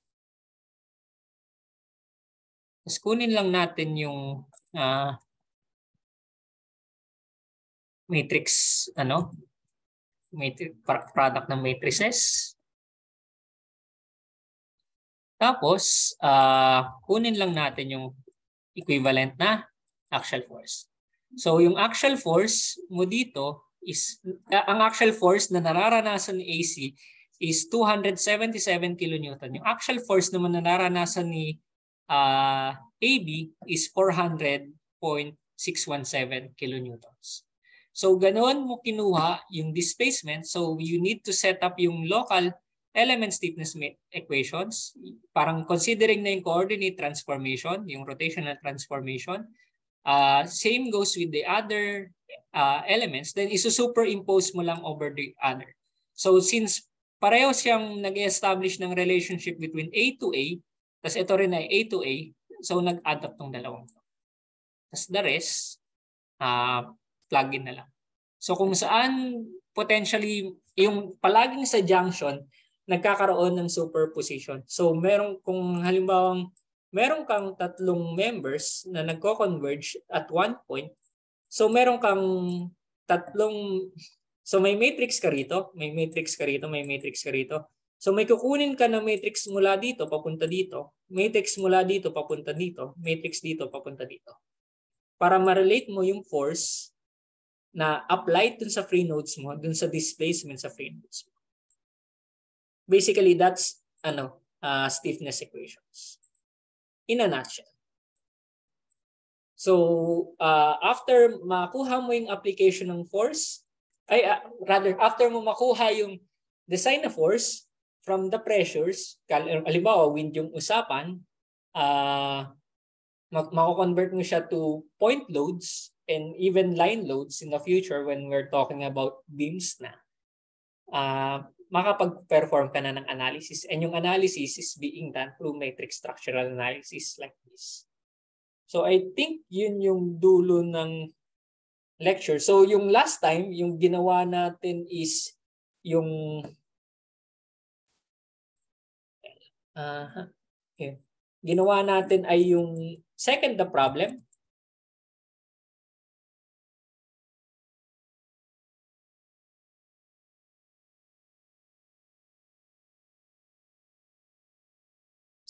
A: Tapos kunin lang natin yung matrix, product ng matrices. Tapos, kunin lang natin yung equivalent na axial force. So, yung axial force mo dito is, ang axial force na nararanasan ni AC is 277 kilonewton. Yung axial force naman na nararanasan ni AB is 400.617 kilonewtons. So, ganoon mo kinuha yung displacement. So, you need to set up yung local element stiffness equations. Parang considering na yung coordinate transformation, yung rotational transformation. Same goes with the other elements. Then, isusuperimpose mo lang over the other. So, since pareho siyang nag-establish ng relationship between A to A, tapos ito rin ay A to A, so nag-add up tong dalawang to. Tapos the rest, plug in na lang. So kung saan potentially, yung palaging sa junction, nagkakaroon ng superposition. So kung halimbawa, meron kang tatlong members na nagko-converge at one point, so meron kang tatlong, so may matrix ka rito, may matrix ka rito, may matrix ka rito. So may kukunin ka na matrix mula dito papunta dito, matrix mula dito papunta dito, matrix dito papunta dito. Para ma-relate mo yung force na applied dun sa free nodes mo, dun sa displacement sa free nodes mo. Basically, that's stiffness equations. In a nutshell. So, after makuha mo yung application ng force, after mo makuha yung design na force, from the pressures, halimbawa wind yung usapan, mako-convert mo siya to point loads and even line loads in the future when we're talking about beams na. Makapag-perform ka na ng analysis, and yung analysis is being done through matrix structural analysis like this. So I think yun yung dulo ng lecture. So yung last time, yung ginawa natin is yung ginawa natin ay yung second the problem.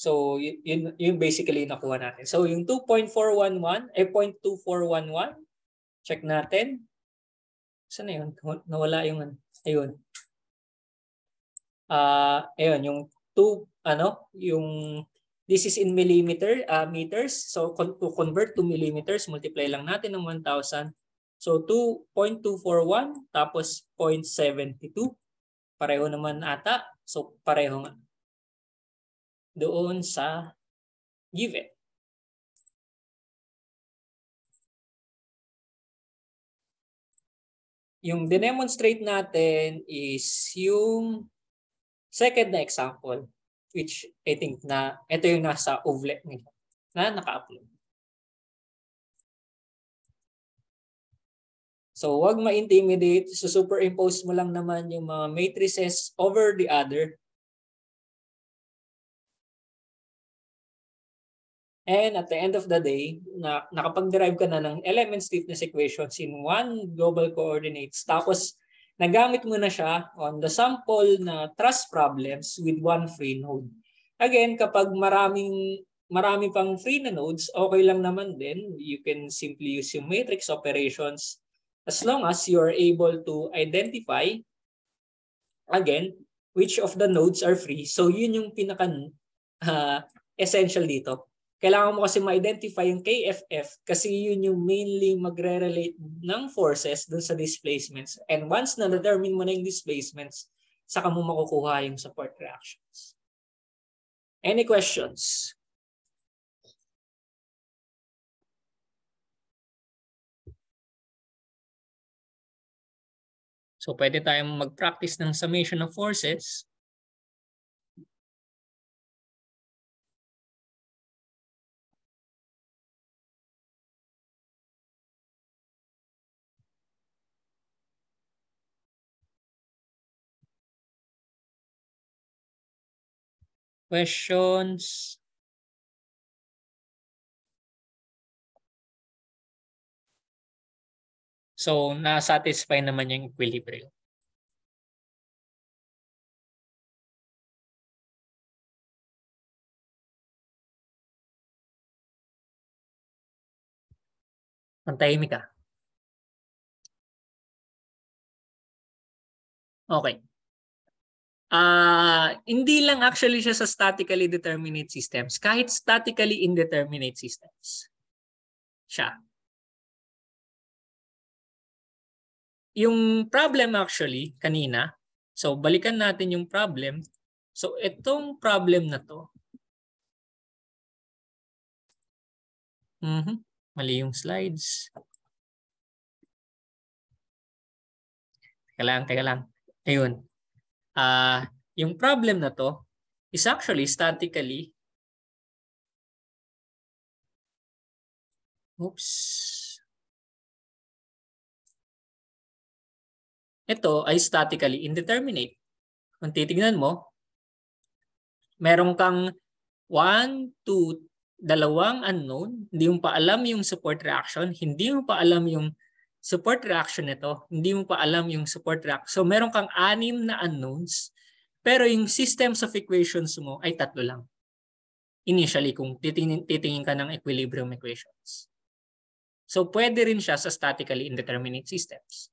A: So yun basically nakuha natin. So yung 2.411 ay 0.2411, check natin. Saan na yun? Nawala yung ayun. Ayun yung 2 yung this is in meters. So to convert to millimeters, multiply lang natin ng 1,000. So 2.241 tapos 0.72. Pareho naman ata. So pareho doon sa given. Yung dinemonstrate natin is yung second na example, which I think na ito yung nasa OVLE nila na naka-upload. So wag ma-intimidate, so superimpose mo lang naman yung mga matrices over the other. And at the end of the day, nakapag-derive ka na ng element stiffness equations in one global coordinates. Tapos nagamit mo na siya on the sample na truss problems with one free node. Again, kapag marami pang free na nodes, okay lang naman din. You can simply use yung matrix operations as long as you are able to identify, again, which of the nodes are free. So yun yung pinaka essential dito. Kailangan mo kasi ma-identify yung KFF kasi yun yung mainly magre-relate ng forces dun sa displacements. And once na-determine mo na yung displacements, saka mo makukuha yung support reactions. Any questions? So pwede tayong mag-practice ng summation of forces. Questions? So, na-satisfy naman yung equilibrium. Ang tahimik ka. Okay. Hindi lang actually siya sa statically determinate systems. Kahit statically indeterminate systems. Siya. Yung problem actually, kanina, so balikan natin yung problem. So itong problem na to, mali yung slides. Teka lang. Ayun. Yung problem na to is actually statically, ito ay statically indeterminate. Kung titignan mo, meron kang 1, 2, dalawang unknown, hindi mo pa alam yung support reaction, hindi mo pa alam yung support reaction nito, hindi mo pa alam yung support reaction. So meron kang 6 na unknowns, pero yung systems of equations mo ay 3 lang. Initially, kung titingin ka ng equilibrium equations. So pwede rin siya sa statically indeterminate systems.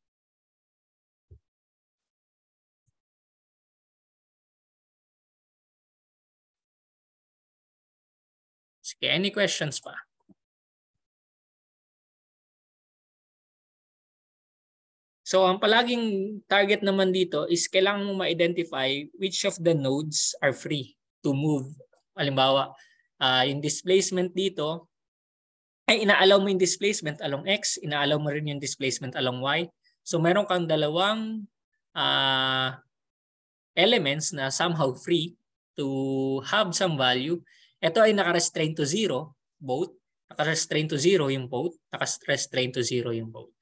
A: Sige, any questions pa? So ang palaging target naman dito is kailangan mo ma-identify which of the nodes are free to move. Halimbawa, yung displacement dito, ay inaalaw mo yung displacement along X, inaalaw mo rin yung displacement along Y. So meron kang dalawang elements na somehow free to have some value. Ito ay naka-restrain to 0, both. Naka-restrain to 0 yung both, naka-restrain to 0 yung both.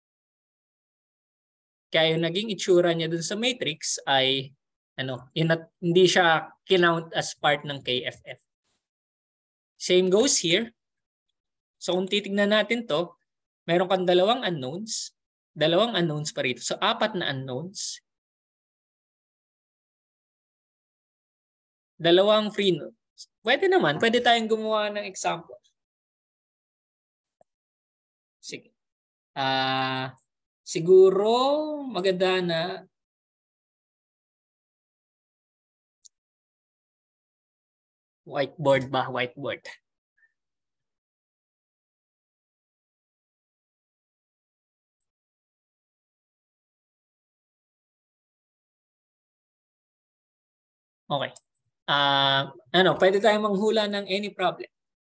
A: Kaya yung naging itsura niya dun sa matrix ay hindi siya kinount as part ng KFF. Same goes here. So kung titignan natin to, meron kang dalawang unknowns pa rito. So 4 na unknowns. Dalawang free nodes. Pwede naman. Pwede tayong gumawa ng example. Sige. Siguro maganda na whiteboard ba? Whiteboard. Okay. Pwede tayong manghula ng any problem.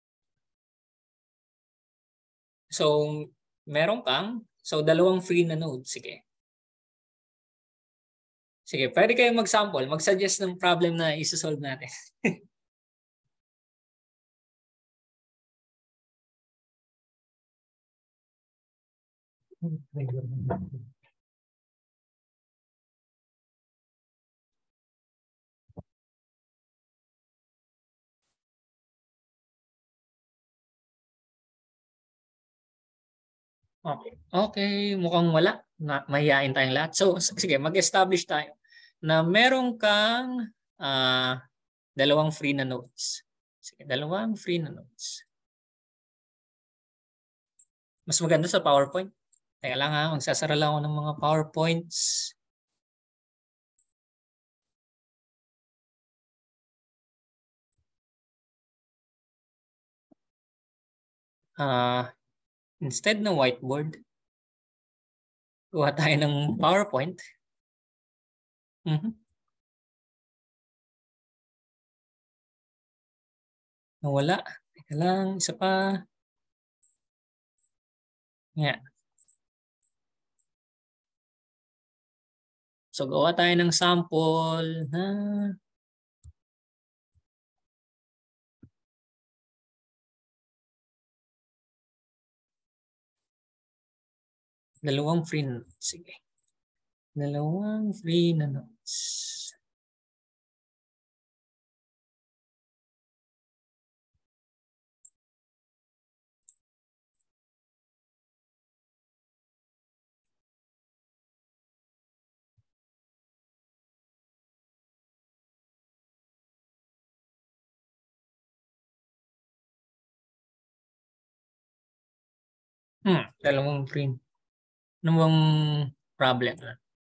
A: So, meron kang, dalawang free na node. Sige. Sige, pwede kayong mag-sample, mag-suggest ng problem na isa-solve natin. Okay. Okay, mukhang wala. Mahihain tayong lahat. So, sige, mag-establish tayo na meron kang dalawang free na nodes. Sige, dalawang free na nodes. Mas maganda sa PowerPoint. Teka lang magsasara lang ako ng mga PowerPoints. Instead ng whiteboard, kuha tayo ng PowerPoint. Nawala. Teka lang, isa pa. Yan. So, gawa tayo ng sample na dalawang free na notes. Sige. Dalawang free na notes. Dalawang free. Ano bang problem na?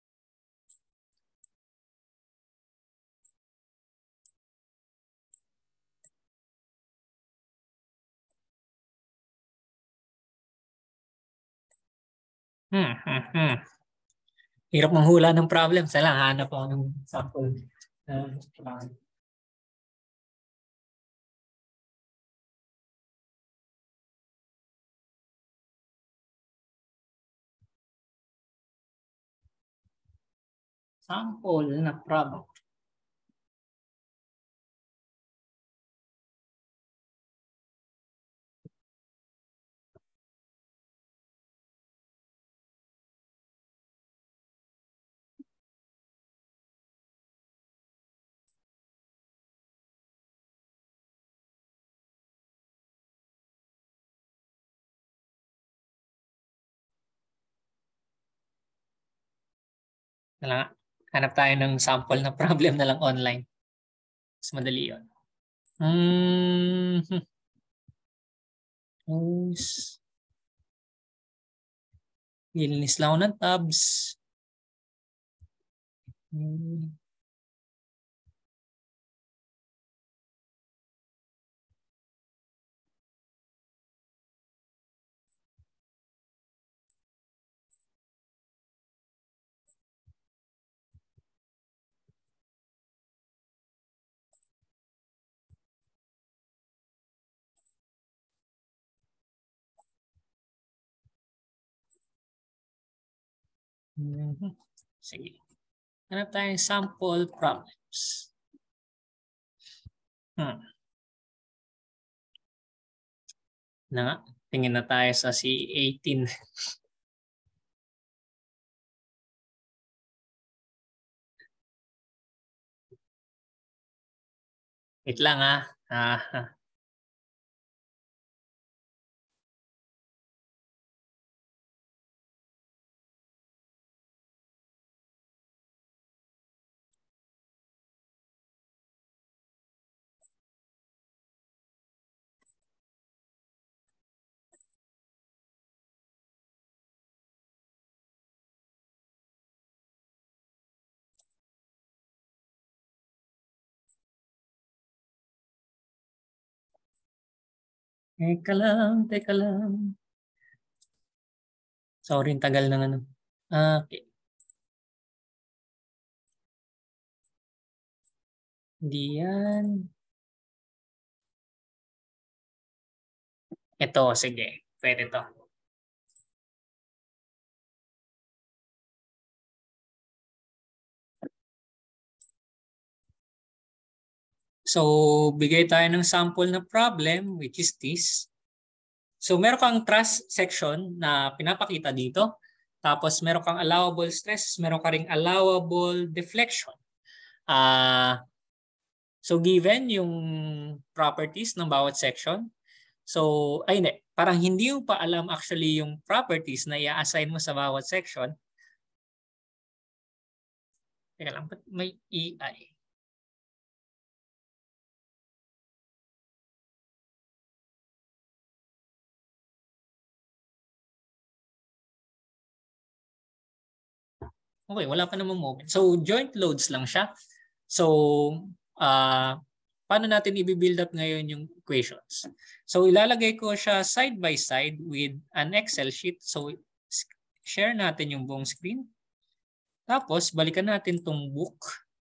A: Hirap manghula ng problem. Sa lang, hanap ako ng sample. Sample na problem. Hanap tayo ng sample na problem na lang online. Mas madali yun. Nilinis lang ako ng tabs. Sige. Hanap tayong sample problems. Tingin na tayo sa C18. Wait lang Teka lang, teka lang. Sorry, tagal ng ano. Okay. Hindi yan. Ito, sige. Pwede to. So, bigay tayo ng sample na problem, which is this. So, meron kang truss section na pinapakita dito. Tapos, meron kang allowable stress, meron ka ring allowable deflection. So, given yung properties ng bawat section. So, ay hindi. Parang hindi mo pa alam actually yung properties na i-assign mo sa bawat section. Teka lang, ba't may EI? Okay, wala pa namang moment. So, joint loads lang siya. So, paano natin i-build up ngayon yung equations? So, ilalagay ko siya side by side with an Excel sheet. So, share natin yung buong screen. Tapos, balikan natin tong book.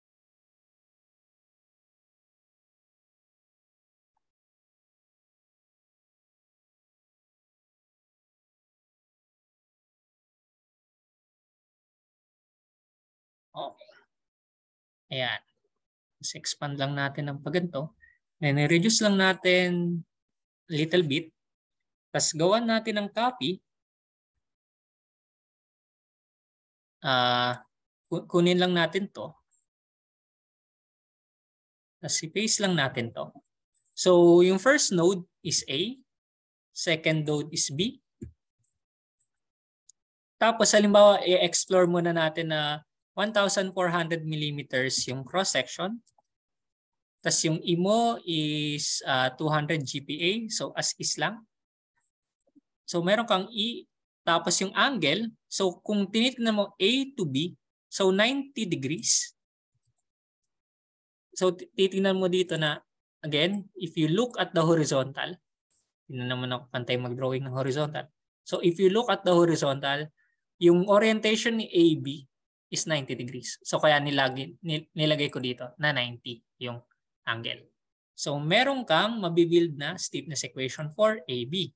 A: Okay. Ayan. Tapos expand lang natin ng paganto. And reduce lang natin a little bit. Tapos gawan natin ng copy. Kunin lang natin to. Tapos i-paste lang natin to. So yung first node is A. Second node is B. Tapos halimbawa i-explore muna natin na 1,400 millimeters yung cross-section. Tapos yung IMO is 200 GPa. So as is lang. So meron kang E. Tapos yung angle. So kung tinitingnan mo A to B. So 90 degrees. So titingnan mo dito na, again, if you look at the horizontal. Hindi naman ako pantay mag-drawing ng horizontal. So if you look at the horizontal, yung orientation ni AB is 90 degrees. So kaya nilagay ko dito na 90 yung angle. So meron kang mabibuild na stiffness equation for AB.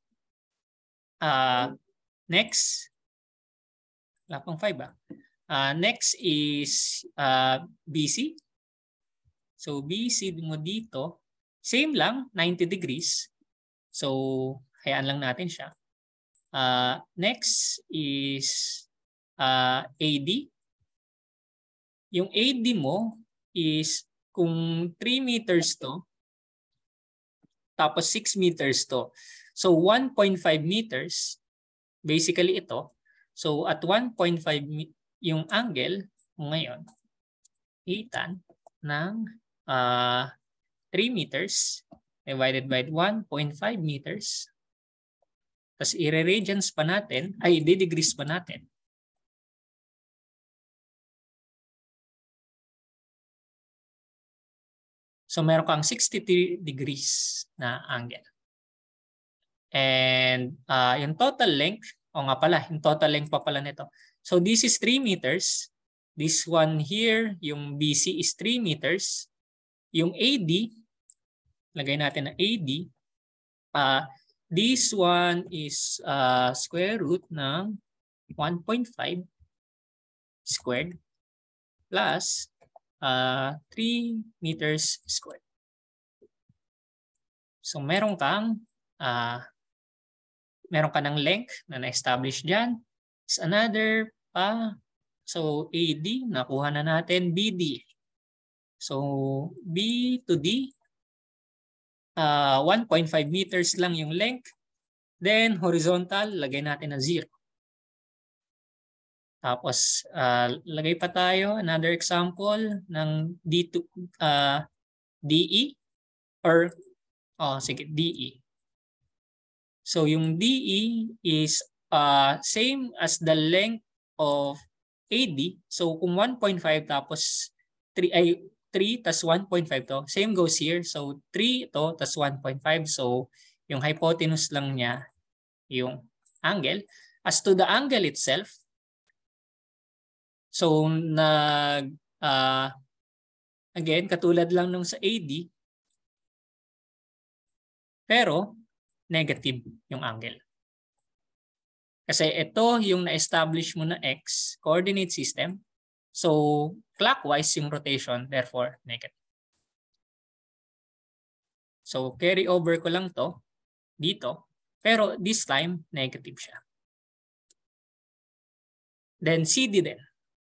A: Next, wala pang 5 next is BC. So BC mo dito, same lang, 90 degrees. So hayaan lang natin siya. Next is AD. Yung AD mo is kung 3 meters to, tapos 6 meters to. So 1.5 meters, basically ito. So at 1.5 yung angle mo ngayon, itan ng 3 meters divided by 1.5 meters. Tapos i-radians pa natin, ay i-degrees pa natin. So meron kang 63 degrees na angle. And yung total length, o nga pala, yung total length pa pala nito. So this is 3 meters. This one here, yung BC is 3 meters. Yung AD, lagay natin na AD, this one is square root ng 1.5 squared plus 3 meters squared. So meron kang ng length na na-establish dyan. Is another so AD, nakuha na natin BD. So B to D, 1.5 meters lang yung length. Then horizontal, lagay natin na 0. Tapos lagay pa tayo another example ng DE or sige, DE. So yung DE is same as the length of AD. So kung 1.5 tapos 3 tas 1.5 to, same goes here. So 3 to tas 1.5. So Yung hypotenuse lang niya yung angle. As to the angle itself, so again, katulad lang nung sa AD, pero negative yung angle. Kasi ito yung na-establish mo na X coordinate system. So clockwise yung rotation, therefore negative. So carry over ko lang to dito, pero this time negative siya. Then CD din.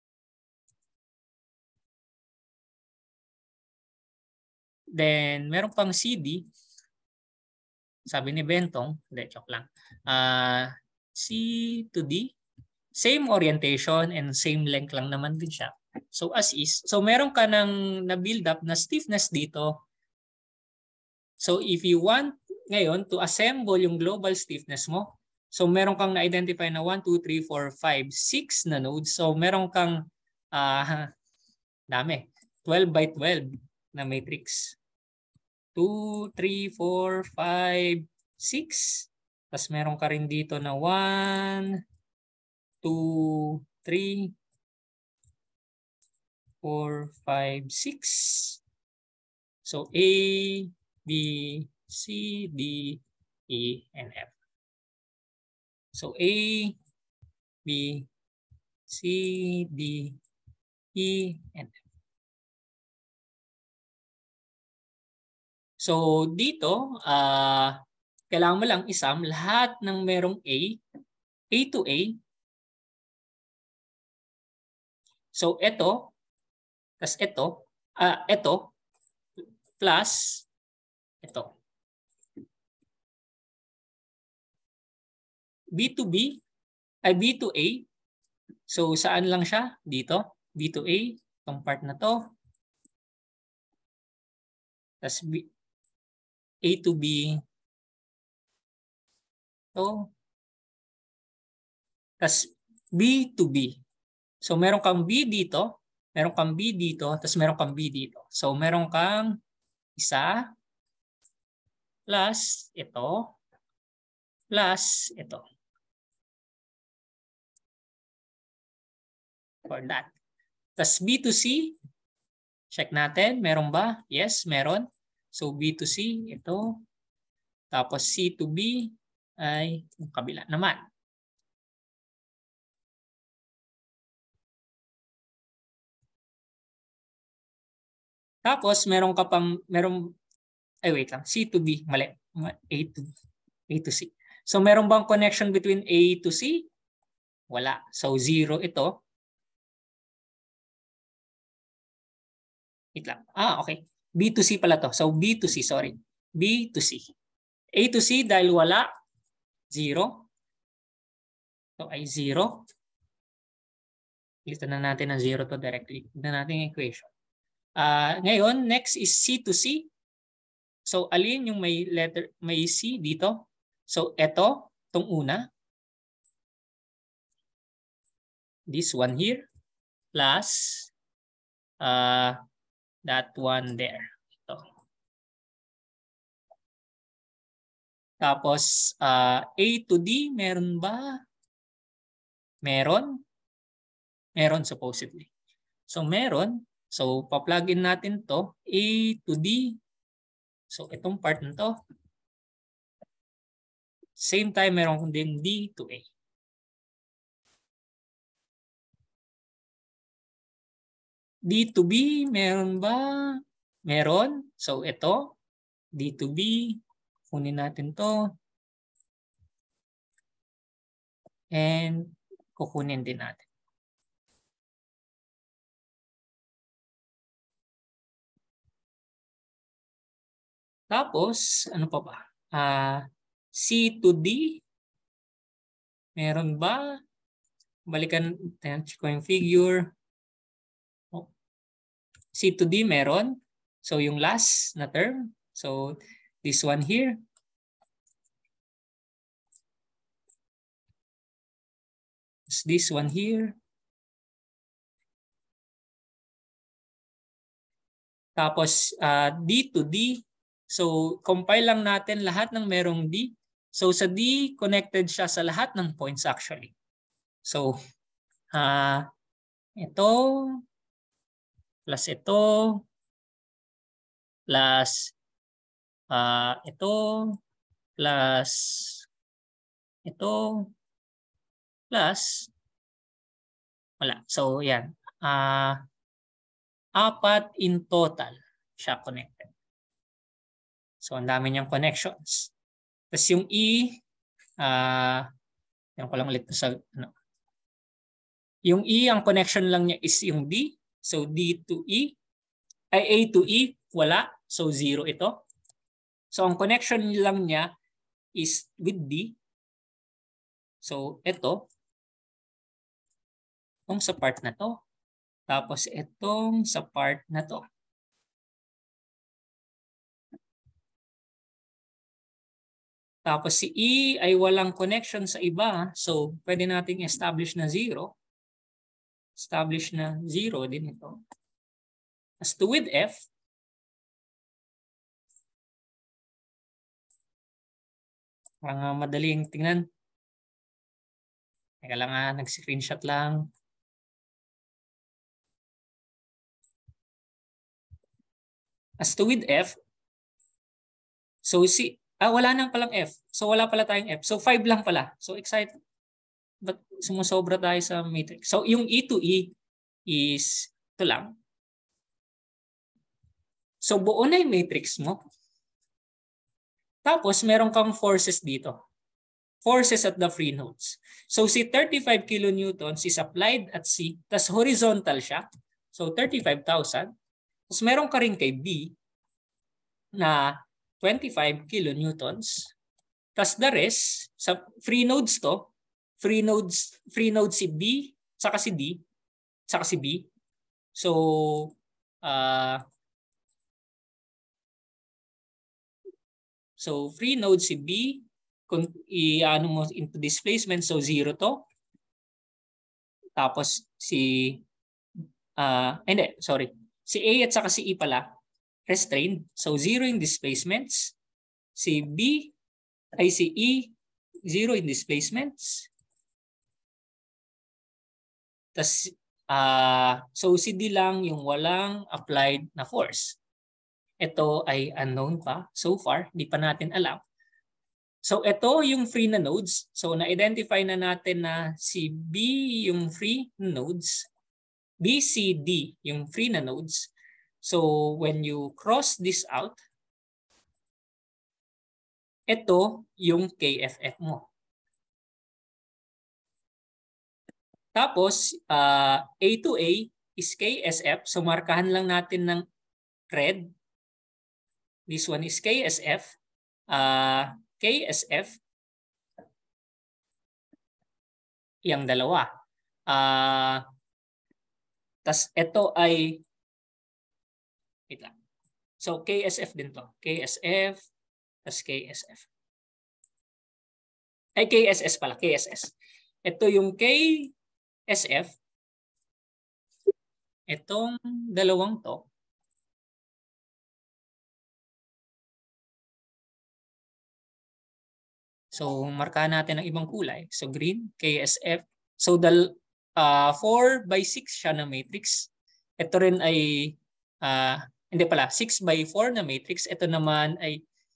A: Then meron pang CD. Sabi ni Bentong, hindi, joke lang. C to D, same orientation and same length lang naman din siya. So as is, so meron ka ng na-build up na stiffness dito. So if you want ngayon to assemble yung global stiffness mo, so meron kang na-identify na 1, 2, 3, 4, 5, 6 na nodes. So meron kang dami, 12 by 12 na matrix. 2, 3, 4, 5, 6. Tapos meron ka rin dito na 1, 2, 3, 4, 5, 6. So A, B, C, D, E, and F. So A, B, C, D, E, and F. So dito, kailangan mo lang isum lahat ng merong A to A. So ito, tas ito, plus ito. B to B, ay B to A. So saan lang siya? Dito, B to A, itong part na to. Tas A to B, to. Tas B to B. So meron kang B dito, meron kang B dito, tas meron kang B dito. So meron kang isa plus ito plus ito. For that. Tas B to C, check natin, meron ba? Yes, meron. So B to C, ito. Tapos C to B ay yung kabila naman. Tapos meron ka pang wait lang, C to B, mali. A to C. So meron bang connection between A to C? Wala. So 0 ito. Wait lang. Okay. B to C pala to. So B to C, sorry. B to C. A to C dahil wala, 0. So ay 0. Ilitan na natin ng 0 to directly. Tignan natin yung equation. Ngayon, next is C to C. So alin yung may C dito? So ito, itong una. This one here plus that one there. Ito. Tapos A to D, meron ba? Meron. Meron supposedly. So meron. So pa-plug in natin to A to D. So itong part na to. Same time meron din D to A. D to B, meron ba? Meron. So ito, D to B. Kunin natin to. And kukunin din natin. Tapos, ano pa ba? C to D. Meron ba? Balikan, check ko yung figure. C to D meron. So yung last na term. So this one here. This one here. Tapos D to D. So compile lang natin lahat ng merong D. So sa D, connected siya sa lahat ng points actually. So ito plus ito plus ito plus ito plus wala. So yan. 4 in total siya connected. So ang dami niyang connections. Tapos yung E, yan ko lang ulit sa ano. Yung E, ang connection lang niya is yung D. So D to E. Ay A to E, wala. So 0 ito. So ang connection lang niya is with D. So ito. Itong sa part na to. Tapos itong sa part na to. Tapos si E ay walang connection sa iba. So pwede nating establish na 0. Establish na 0 din ito. As to with F, parang madaling tingnan. Teka lang nag-screenshot lang. As to with F, so wala nang palang F. So wala pala tayong F. So 5 lang pala. So excited. But sumusobra tayo sa matrix. So yung E to E is ito lang. So buo na yung matrix mo. Tapos meron kang forces dito. Forces at the free nodes. So si 35 kilonewtons is applied at C, tas horizontal siya. So 35,000. Tapos meron ka rin kay B na 25 kilonewtons. Tas the rest, sa free nodes to, free nodes si B, saka si D, saka si B. So, free node si B, kung i-ano mo into displacement, so 0 to. Tapos si, hindi, sorry. Si A at saka si E pala, restrained. So 0 yung displacements. Si B ay si E, 0 in displacements. Tas, so si D lang yung walang applied na force. Ito ay unknown pa so far, di pa natin alam. So ito yung free na nodes. So na-identify na natin na si B yung free nodes, B, C, D yung free na nodes. So when you cross this out, ito yung KFF mo. Tapos A to A is KSF. So markahan lang natin ng red. This one is KSF. KSF. Yang dalawa. Tas ito ay wait lang. So KSF din to. KSF tas KSF. Ay KSS pala, KSS. Ito yung KSF. Itong dalawang to. So markahan natin ng ibang kulay. So green, KSF. So 4/6 siya na matrix. Ito rin ay hindi pala, 6/4 na matrix. Ito naman ay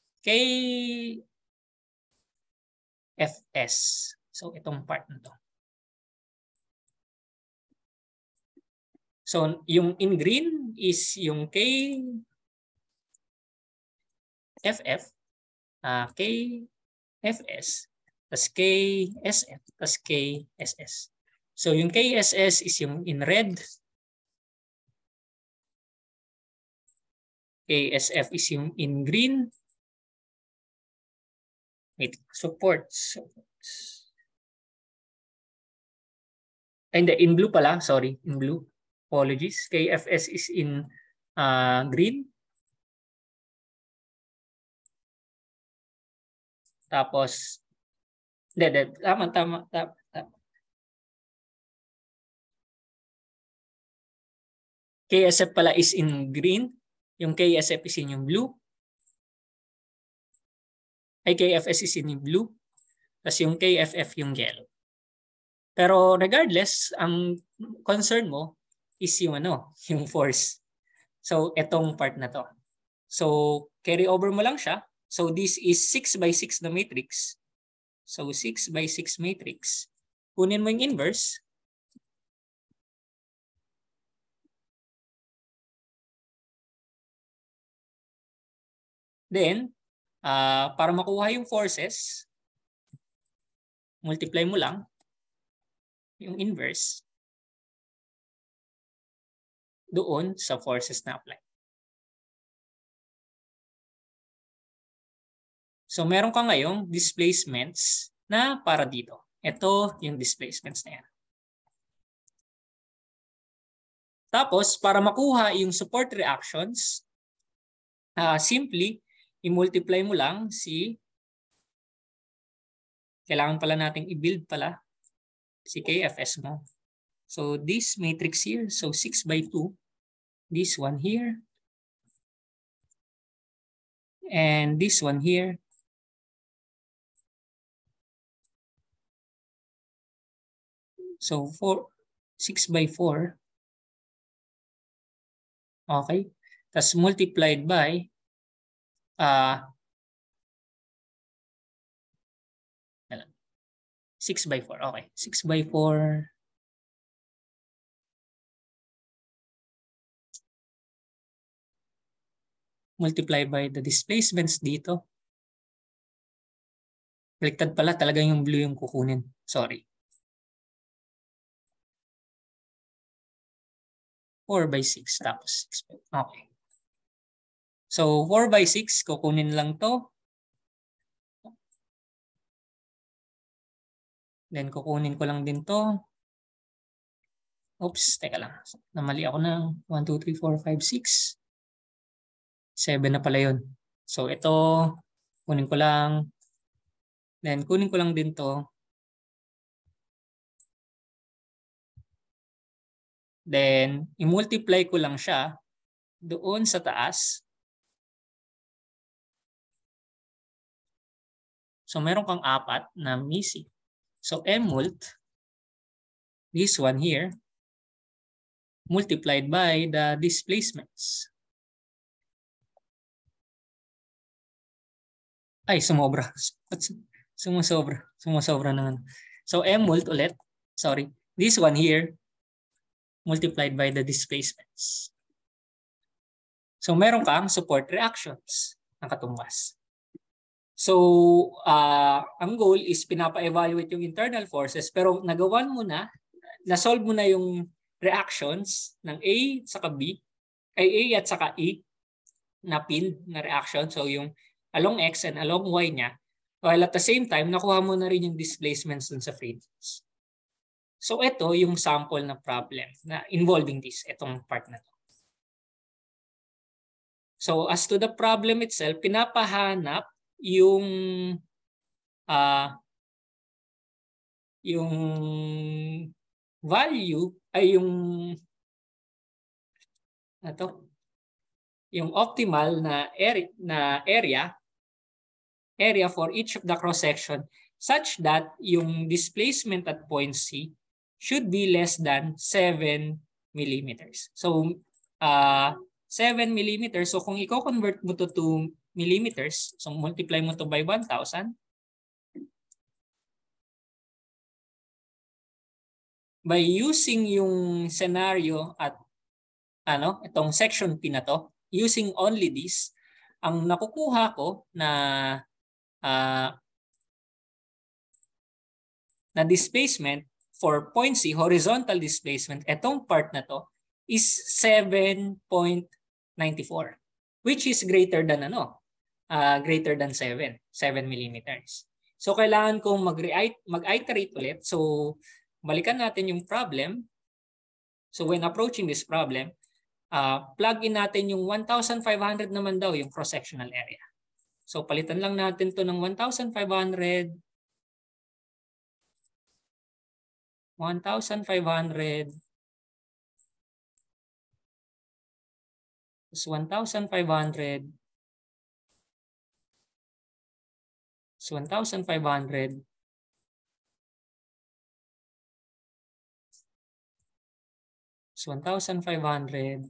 A: KFS. So itong part na to. So yung in green is yung KFF, KFS, tas KSF, tas KSS. So yung KSS is yung in red. KSF is yung in green. Wait, supports. Ay, hindi, in blue pala. Sorry, in blue. Apologies. KFS is in green. Tapos, tama. KSF pala is in green. Yung KSF is in yung blue. ay KFS is in blue, tapos yung KFF yung yellow. Pero regardless, ang concern mo is yung yung force. So etong part na to. So carry over mo lang siya. So this is 6 by 6 na matrix. So 6 by 6 matrix. Kunin mo yung inverse. Then, para makuha yung forces, multiply mo lang yung inverse doon sa forces na apply. So meron ka ngayong displacements na para dito. Ito yung displacements na yan. Tapos, para makuha yung support reactions, simply, i-multiply mo lang kailangan pala nating i-build pala si KFS mo. So this matrix here, so 6 by 2, this one here, and this one here. So 6 by 4. Okay. Tapos multiplied by 6 by 4. Okay. 6 by 4. Multiply by the displacements dito. Baliktad pala, talagang yung blue yung kukunin. Sorry. 4 by 6 tapos 6 by. Okay. So 4 by 6, kukunin lang to. Then kukunin ko lang din to. Oops, teka lang. Namali ako ng 1, 2, 3, 4, 5, 6. 7 na pala yun. So ito, kunin ko lang. Then kunin ko lang din to. Then i-multiply ko lang siya doon sa taas. So meron kang 4 na missing. So M-mult, this one here, multiplied by the displacements. Ay, sumobra. Sumusobra naman. So M-mult ulit, sorry, this one here, multiplied by the displacements. So meron kang support reactions na katumbas. So ang goal is pinapa-evaluate yung internal forces, pero nagawan mo na, na-solve mo na yung reactions ng A saka B, ay A at saka E na pinned na reaction. So yung along X and along Y niya, while at the same time, nakuha mo na rin yung displacements dun sa frequencies. So ito yung sample na problem na involving itong part na to. So as to the problem itself, pinapahanap yung value ay yung optimal na area for each of the cross section such that yung displacement at point C should be less than 7 millimeters. So 7 millimeters, so kung i-convert mo to 2 millimeters, so multiply mo to by 1,000, by using yung scenario at itong section P na to, using only this, ang nakukuha ko na displacement for point C, horizontal displacement, etong part na to is 7.94, which is greater than greater than 7 millimeters. So kailangan kong mag-iterate ulit. So balikan natin yung problem. So when approaching this problem, plug in natin yung 1,500 naman daw yung cross-sectional area. So palitan lang natin to ng 1,500. 1,500 plus 1,500 So 1,500. So 1,500.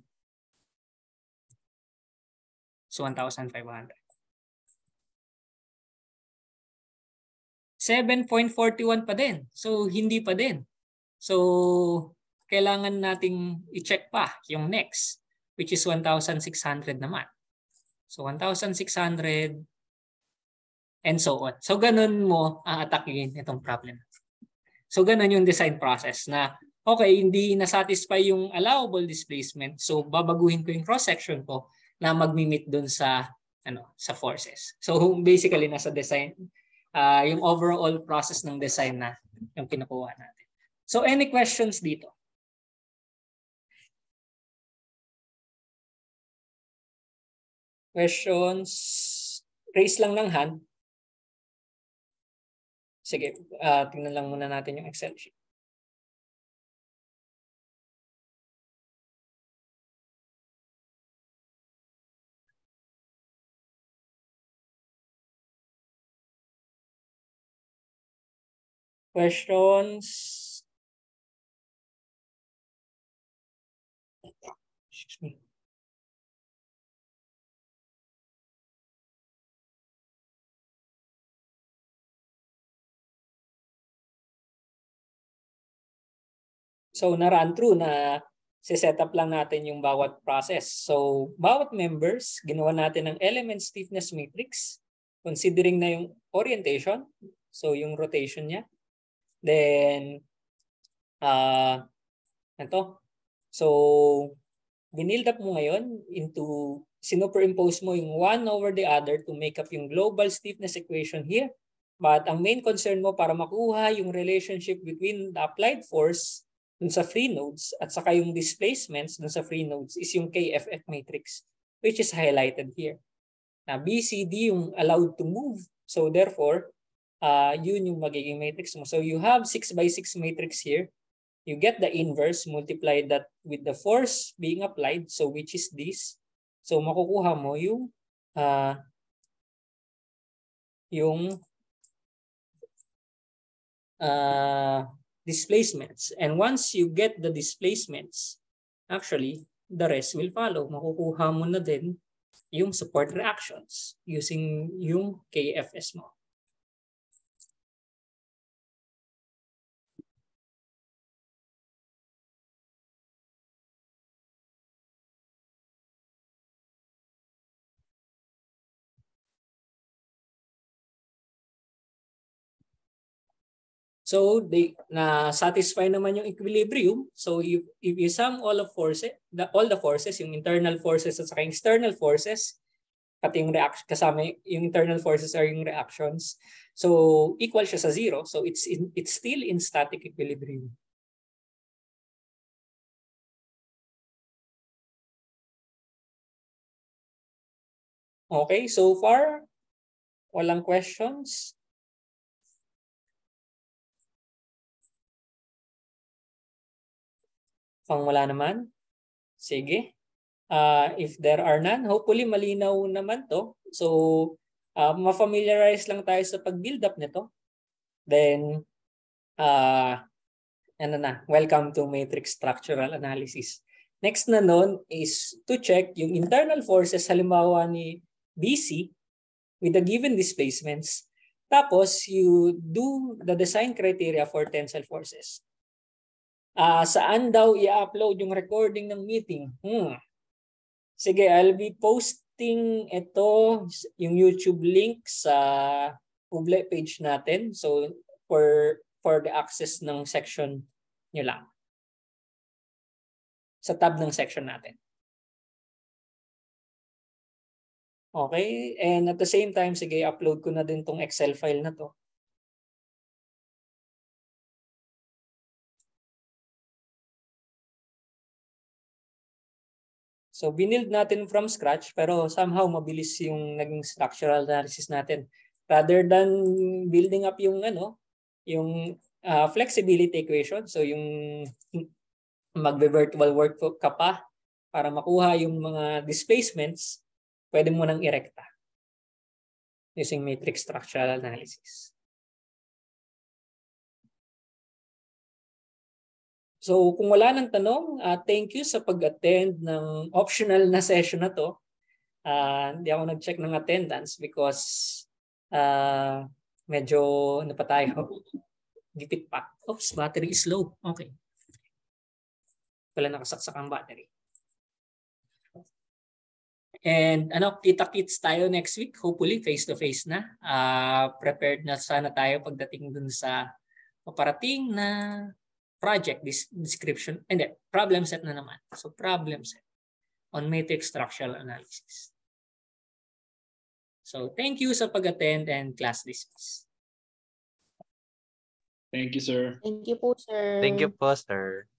A: So 1,500. 7.41 pa din. So hindi pa din. So kailangan nating i-check pa yung next, which is 1,600 naman. So 1,600 and so on. So ganun mo aatakihin itong problem. So ganun yung design process na okay, hindi na-satisfy yung allowable displacement. So babaguhin ko yung cross-section ko na magmi-meet dun sa sa forces. So basically nasa design yung overall process ng design na yung kinukuha natin. So any questions dito? Questions? Raise lang ng hand. Sige, tingnan lang muna natin yung Excel sheet. Questions? Excuse me. So na-run through na set up lang natin yung bawat process. So bawat members, ginawa natin ng element stiffness matrix considering na yung orientation, so yung rotation niya. Then ito. So binild up mo ngayon into sinuperimpose mo yung one over the other to make up yung global stiffness equation here. But ang main concern mo para makuha yung relationship between the applied force dun sa free nodes at saka yung displacements dun sa free nodes is yung KFF matrix, which is highlighted here. Na BCD yung allowed to move. So therefore, yun yung magiging matrix mo. So you have 6x6 matrix here. You get the inverse, multiply that with the force being applied, so which is this. So makukuha mo yung displacements. And once you get the displacements, actually, the rest will follow. Makukuha mo na din yung support reactions using yung KFS mo. So they na-satisfy naman yung equilibrium. So if you sum all of forces, all the forces, yung internal forces at saka yung external forces, pati yung reaction kasama yung internal forces are yung reactions. So equal siya sa zero. So it's still in static equilibrium. Okay, so far walang questions. Pang wala naman. Sige. If there are none, hopefully malinaw naman to. So, ma-familiarize lang tayo sa pag-build up nito. Then, welcome to matrix structural analysis. Next na nun is to check yung internal forces, halimbawa ni BC with the given displacements. Tapos, you do the design criteria for tensile forces. Saan daw i-upload yung recording ng meeting? Sige, I'll be posting ito, yung YouTube link sa Google page natin. So, for the access ng section nyo lang. Sa tab ng section natin. Okay, and at the same time, sige, upload ko na din tong Excel file na to. So, binild natin from scratch, pero somehow mabilis yung naging structural analysis natin. Rather than building up yung yung flexibility equation, so yung magbe-virtual work ka pa para makuha yung mga displacements, pwede mo nang irekta. using matrix structural analysis. So kung wala nang tanong, thank you sa pag-attend ng optional na session na to. Hindi ako nag-check ng attendance because medyo ano pa tayo, gipit pa. Oops, battery is low. Okay. Wala nakasaksak ang battery. And kita-kits tayo next week. Hopefully face-to-face na. Prepared na sana tayo pagdating dun sa paparating na project description. And problem set na naman. So problem set on matrix structural analysis. So thank you sa pag-attend and class dismissed.
B: Thank you, sir.
C: Thank you po, sir.
D: Thank you po, sir.